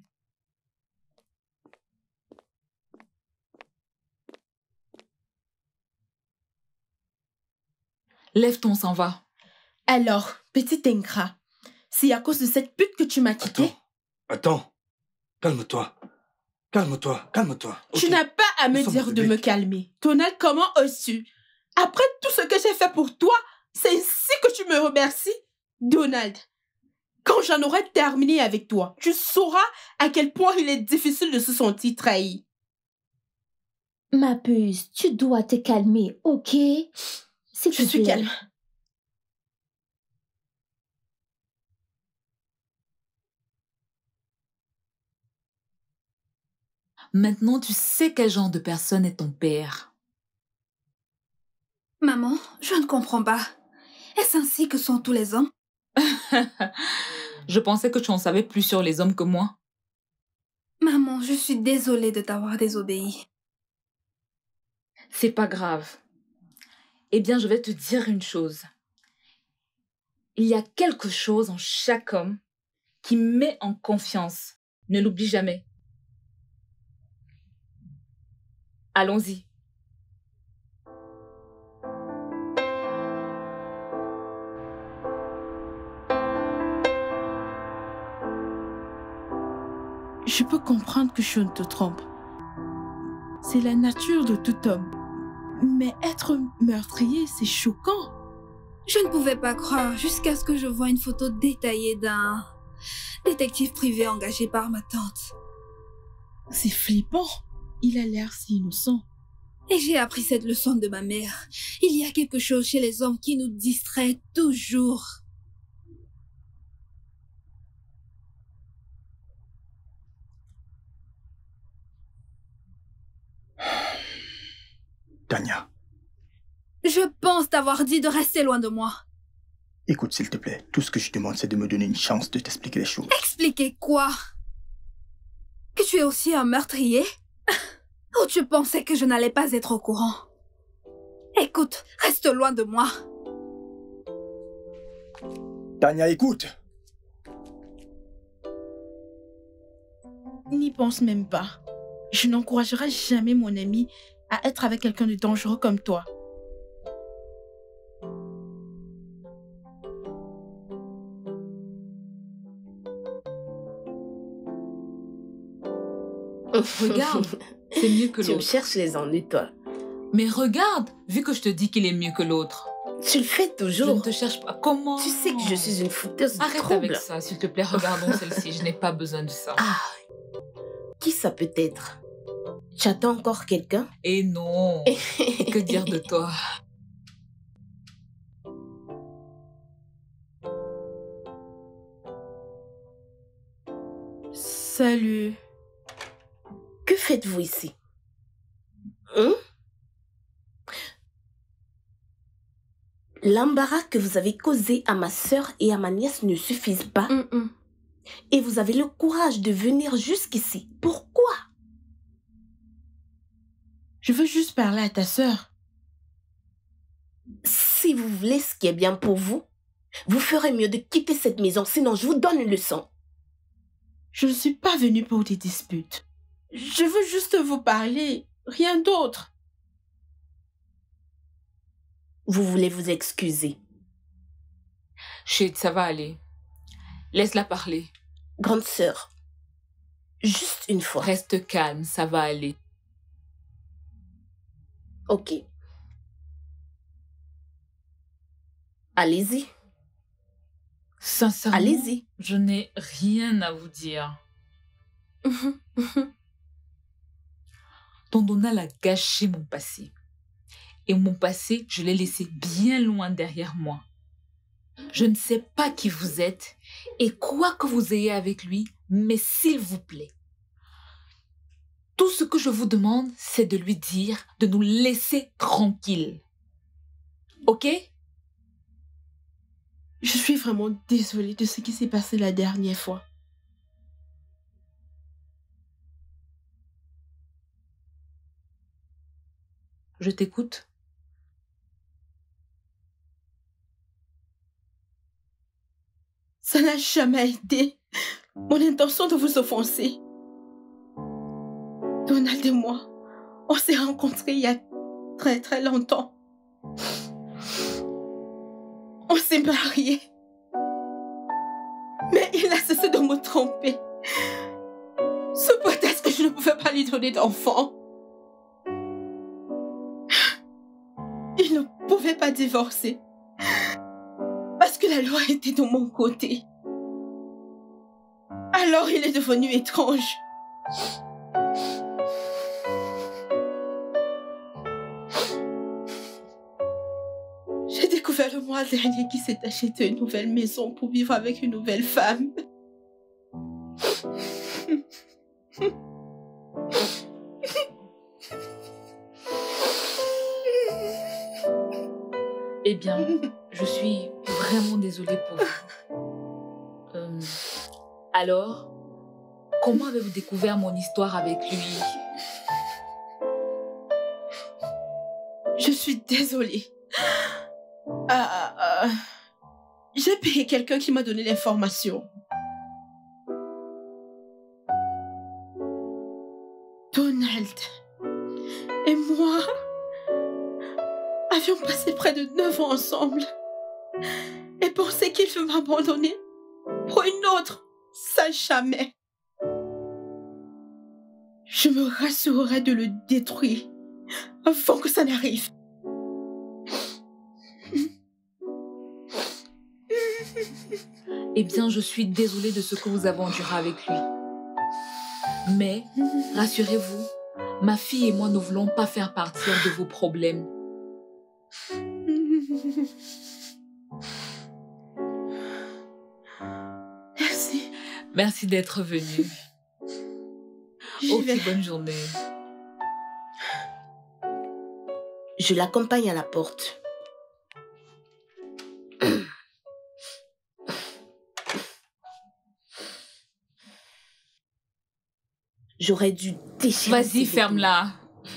Lève-toi, on s'en va. Alors, petit ingrat, c'est à cause de cette pute que tu m'as quitté? Attends. Calme-toi. Calme-toi, calme-toi. Tu Ok. n'as pas à me Nous sommes dire en de me public. calmer. Donald, comment oses-tu? Après tout ce que j'ai fait pour toi, c'est ainsi que tu me remercies? Donald, quand j'en aurai terminé avec toi, tu sauras à quel point il est difficile de se sentir trahi. Ma puce, tu dois te calmer, ok? S'il Je te suis plaît. calme. Maintenant, tu sais quel genre de personne est ton père. Maman, je ne comprends pas. Est-ce ainsi que sont tous les hommes? Je pensais que tu en savais plus sur les hommes que moi. Maman, je suis désolée de t'avoir désobéi. C'est pas grave. Eh bien, je vais te dire une chose. Il y a quelque chose en chaque homme qui met en confiance. Ne l'oublie jamais. Allons-y. Je peux comprendre que Sean te trompe. C'est la nature de tout homme. Mais être meurtrier, c'est choquant. Je ne pouvais pas croire jusqu'à ce que je voie une photo détaillée d'un détective privé engagé par ma tante. C'est flippant. Il a l'air si innocent. Et j'ai appris cette leçon de ma mère. Il y a quelque chose chez les hommes qui nous distrait toujours. Tania, Je pense t'avoir dit de rester loin de moi. écoute s'il te plaît. Tout ce que je demande, c'est de me donner une chance de t'expliquer les choses. Expliquer quoi? Que tu es aussi un meurtrier? Ou tu pensais que je n'allais pas être au courant? Écoute, reste loin de moi. Tania, écoute! N'y pense même pas. Je n'encouragerai jamais mon ami à être avec quelqu'un de dangereux comme toi. Regarde, c'est mieux que Tu me l'autre. cherches les ennuis, toi. Mais regarde, vu que je te dis qu'il est mieux que l'autre. Tu le fais Je toujours. ne te cherche pas. Comment? Tu sais que je suis une fouteuse de Arrête troubles. avec ça, s'il te plaît. Regardons celle-ci. Je n'ai pas besoin de ça. Ah, qui ça peut être? Tu attends encore quelqu'un? Et non. Que dire de toi? Salut. Que faites-vous ici? Hein? L'embarras que vous avez causé à ma sœur et à ma nièce ne suffisent pas. Et vous avez le courage de venir jusqu'ici. Pourquoi? Je veux juste parler à ta sœur. Si vous voulez ce qui est bien pour vous, vous ferez mieux de quitter cette maison, sinon je vous donne une leçon. Je ne suis pas venue pour des disputes. Je veux juste vous parler, rien d'autre. Vous voulez vous excuser. Chut, ça va aller. Laisse-la parler. Grande sœur, juste une fois. Reste calme, ça va aller. Ok. Allez-y. Sincèrement, Allez-y. je n'ai rien à vous dire. Ton Donald a gâché mon passé. Et mon passé, je l'ai laissé bien loin derrière moi. Je ne sais pas qui vous êtes et quoi que vous ayez avec lui, mais s'il vous plaît, tout ce que je vous demande, c'est de lui dire de nous laisser tranquilles. Ok? Je suis vraiment désolée de ce qui s'est passé la dernière fois. Je t'écoute. Ça n'a jamais été mon intention de vous offenser. Donald et moi, on s'est rencontrés il y a très très longtemps. On s'est mariés. Mais il a cessé de me tromper. Sous prétexte que je ne pouvais pas lui donner d'enfant. Il ne pouvait pas divorcer. Parce que la loi était de mon côté. Alors il est devenu étrange. J'ai découvert le mois dernier qu'il s'est acheté une nouvelle maison pour vivre avec une nouvelle femme. Eh bien, je suis vraiment désolée pour vous. Alors, comment avez-vous découvert mon histoire avec lui? Je suis désolée. J'ai payé quelqu'un qui m'a donné l'information. Donald et moi avions passé près de 9 ans ensemble et pensé qu'il veut m'abandonner pour une autre. Ça jamais. je me rassurerai de le détruire avant que ça n'arrive. Eh bien, je suis désolée de ce que vous avez enduré avec lui. Mais, rassurez-vous, ma fille et moi ne voulons pas faire partir de vos problèmes. Merci. Merci d'être venu. Ok, bonne journée. Je l'accompagne à la porte. J'aurais dû déchirer. Vas-y, ferme-la.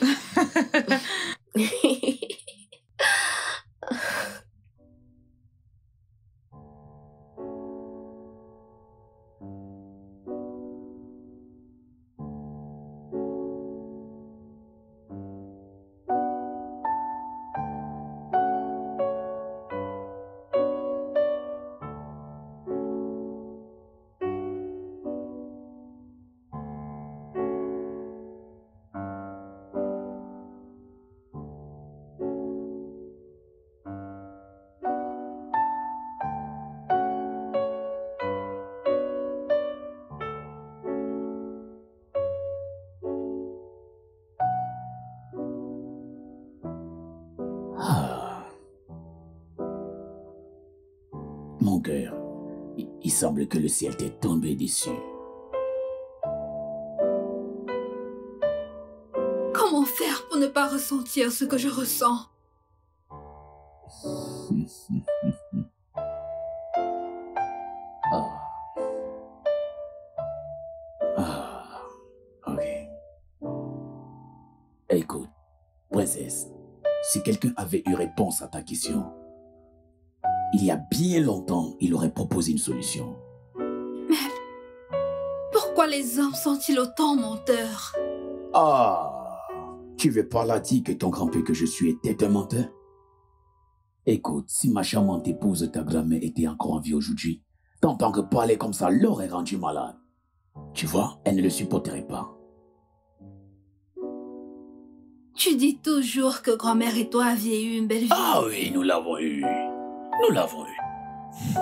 Ah. Mon cœur, il semble que le ciel t'est tombé dessus. Comment faire pour ne pas ressentir ce que je ressens? Ah. Ah. Ok. Écoute, princesse, si quelqu'un avait eu réponse à ta question, il y a bien longtemps, il aurait proposé une solution. Mais pourquoi les hommes sont-ils autant menteurs? Ah, tu veux par là dire que ton grand-père que je suis était un menteur? Écoute, si ma charmante épouse, ta grand-mère, était encore en vie aujourd'hui, t'entends que parler comme ça l'aurait rendu malade. Tu vois, elle ne le supporterait pas. Tu dis toujours que grand-mère et toi aviez eu une belle vie. Ah oui, nous l'avons eu. Nous l'avons eu.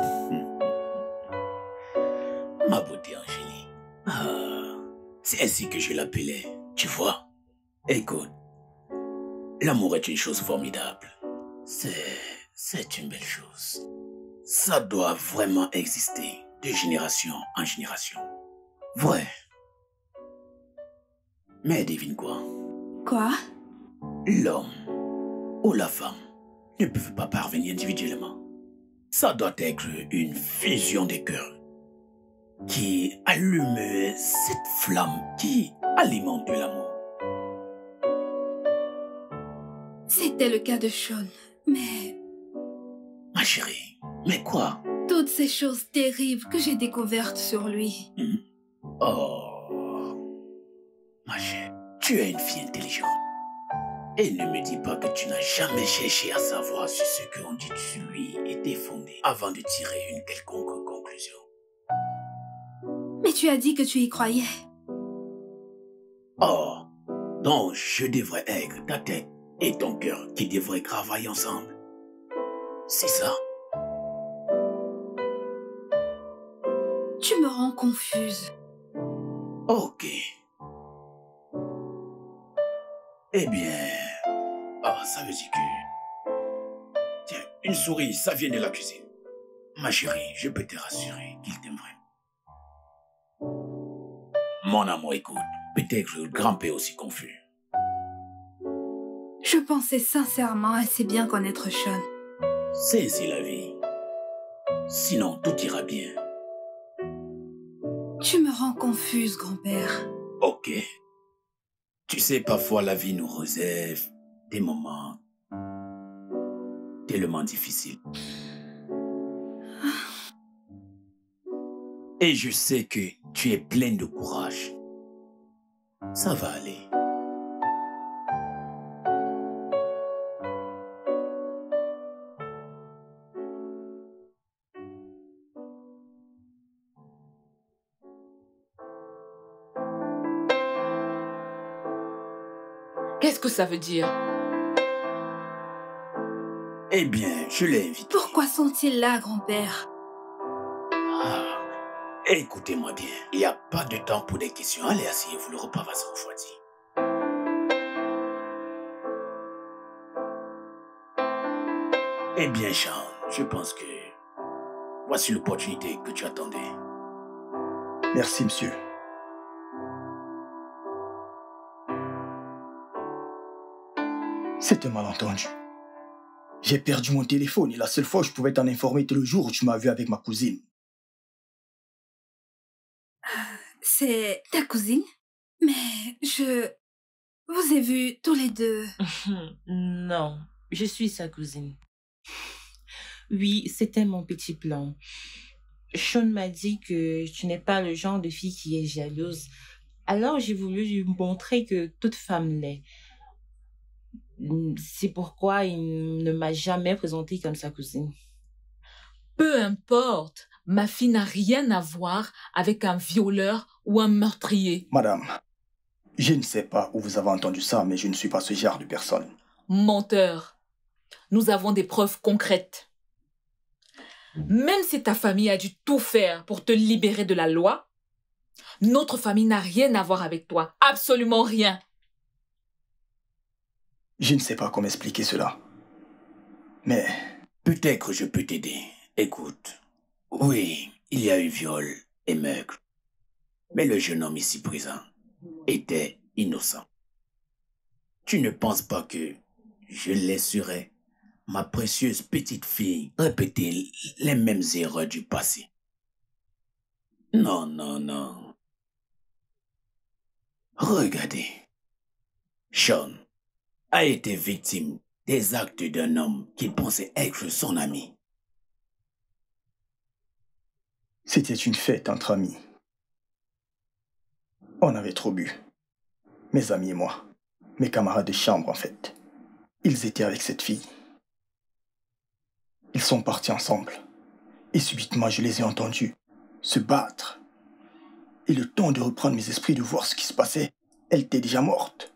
Ma beauté Angélique. Ah, c'est ainsi que je l'appelais, tu vois. Écoute, l'amour est une chose formidable. C'est une belle chose. Ça doit vraiment exister de génération en génération. Vrai. Mais devine quoi? Quoi? L'homme ou la femme ne peuvent pas parvenir individuellement. Ça doit être une fusion des cœurs qui allume cette flamme qui alimente l'amour. C'était le cas de Sean, mais Ma chérie, mais quoi? toutes ces choses terribles que j'ai découvertes sur lui. Oh, ma chérie, tu es une fille intelligente. Et ne me dis pas que tu n'as jamais cherché à savoir si ce qu'on dit sur lui était fondé avant de tirer une quelconque conclusion. Mais tu as dit que tu y croyais. Oh, donc je devrais être ta tête et ton cœur qui devraient travailler ensemble. C'est ça? Tu me rends confuse. Ok. Eh bien... Ah, ça veut dire que... Tiens, une souris, ça vient de la cuisine. Ma chérie, je peux te rassurer qu'il t'aime vraiment. Mon amour, écoute, peut-être que le grand-père est aussi confus. Je pensais sincèrement assez bien connaître Sean. C'est ainsi la vie. Sinon, tout ira bien. Tu me rends confuse, grand-père. Ok. Tu sais, parfois la vie nous réserve des moments tellement difficiles. Et je sais que tu es pleine de courage. Ça va aller. Qu'est-ce que ça veut dire? Eh bien, je l'ai invité. Pourquoi sont-ils là, grand-père? Ah, écoutez-moi bien. Il n'y a pas de temps pour des questions. Allez, asseyez-vous, le repas va se refroidir. Eh bien, Sean, je pense que voici l'opportunité que tu attendais. Merci, monsieur. C'est un malentendu. J'ai perdu mon téléphone et la seule fois où je pouvais t'en informer était le jour où tu m'as vu avec ma cousine. C'est ta cousine? Mais je vous ai vus tous les deux. Non, je suis sa cousine. Oui, c'était mon petit plan. Sean m'a dit que tu n'es pas le genre de fille qui est jalouse. Alors j'ai voulu lui montrer que toute femme l'est. C'est pourquoi il ne m'a jamais présentée comme sa cousine. Peu importe, ma fille n'a rien à voir avec un violeur ou un meurtrier. Madame, je ne sais pas où vous avez entendu ça, mais je ne suis pas ce genre de personne. Menteur. Nous avons des preuves concrètes. Même si ta famille a dû tout faire pour te libérer de la loi, notre famille n'a rien à voir avec toi. Absolument rien. Je ne sais pas comment expliquer cela. Mais... Peut-être que je peux t'aider. Écoute. Oui, il y a eu viol et meurtre. Mais le jeune homme ici présent était innocent. Tu ne penses pas que je laisserais ma précieuse petite fille répéter les mêmes erreurs du passé? Non, non, non. Regardez. Sean a été victime des actes d'un homme qu'il pensait être son ami. C'était une fête entre amis. On avait trop bu. Mes amis et moi. Mes camarades de chambre, en fait. Ils étaient avec cette fille. Ils sont partis ensemble. Et subitement, je les ai entendus se battre. Et le temps de reprendre mes esprits, de voir ce qui se passait, elle était déjà morte.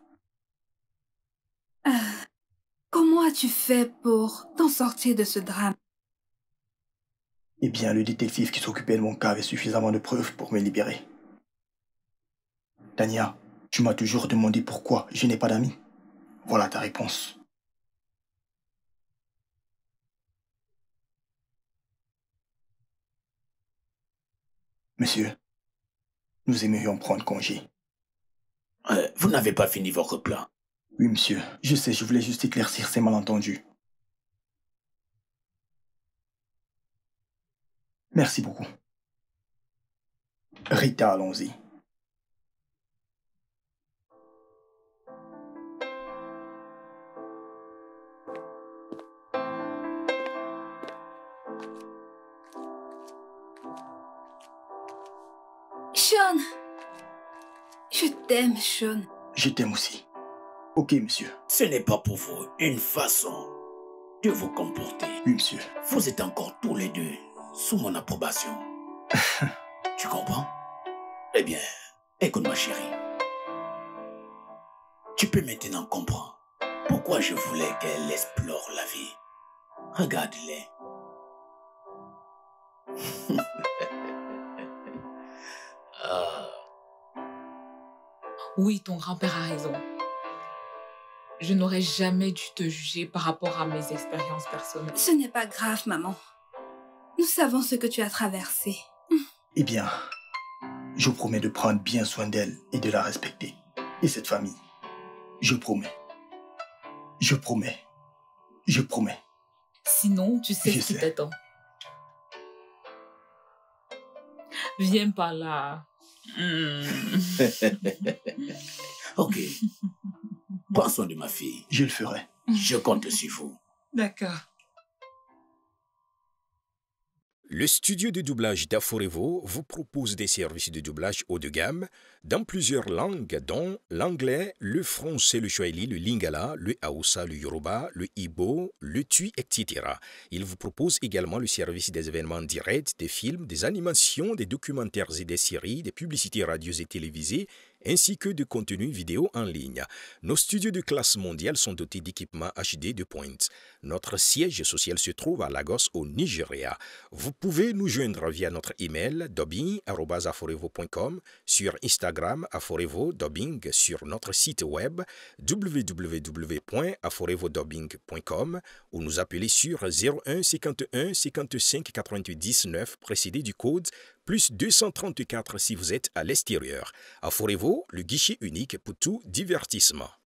Comment as-tu fait pour t'en sortir de ce drame? Eh bien, le détective qui s'occupait de mon cas avait suffisamment de preuves pour me libérer. Tania, tu m'as toujours demandé pourquoi je n'ai pas d'amis. Voilà ta réponse. Monsieur, nous aimerions prendre congé. Vous n'avez pas fini votre plan. Oui, monsieur. Je sais, je voulais juste éclaircir ces malentendus. Merci beaucoup. Rita, allons-y. Sean! Je t'aime, Sean. Je t'aime aussi. Ok, monsieur. Ce n'est pas pour vous une façon de vous comporter. Oui, monsieur. Vous êtes encore tous les deux sous mon approbation. Tu comprends? Eh bien, écoute ma chérie. Tu peux maintenant comprendre pourquoi je voulais qu'elle explore la vie. Regarde-les. Ah. Oui, ton grand-père a raison. Je n'aurais jamais dû te juger par rapport à mes expériences personnelles. Ce n'est pas grave, maman. Nous savons ce que tu as traversé. Eh bien, je promets de prendre bien soin d'elle et de la respecter. Et cette famille, je promets. Je promets. Je promets. Sinon, tu sais ce qui t'attend. Viens par là. Ok. Prends soin de ma fille. Je le ferai. Je compte sur vous. D'accord. Le studio de doublage d'Aforevo vous propose des services de doublage haut de gamme dans plusieurs langues, dont l'anglais, le français, le swahili, le lingala, le haoussa, le yoruba, le igbo, le tui, etc. Il vous propose également le service des événements directs, des films, des animations, des documentaires et des séries, des publicités radios et télévisées, ainsi que de contenus vidéo en ligne. Nos studios de classe mondiale sont dotés d'équipements HD de pointe. Notre siège social se trouve à Lagos, au Nigeria. Vous pouvez nous joindre via notre email dubbing@aforevo.com, sur Instagram aforevo-dubbing, sur notre site web www.aforevo-dubbing.com ou nous appeler sur 01 51 55 99 précédé du code plus 234 si vous êtes à l'extérieur. Aforevo, le guichet unique pour tout divertissement.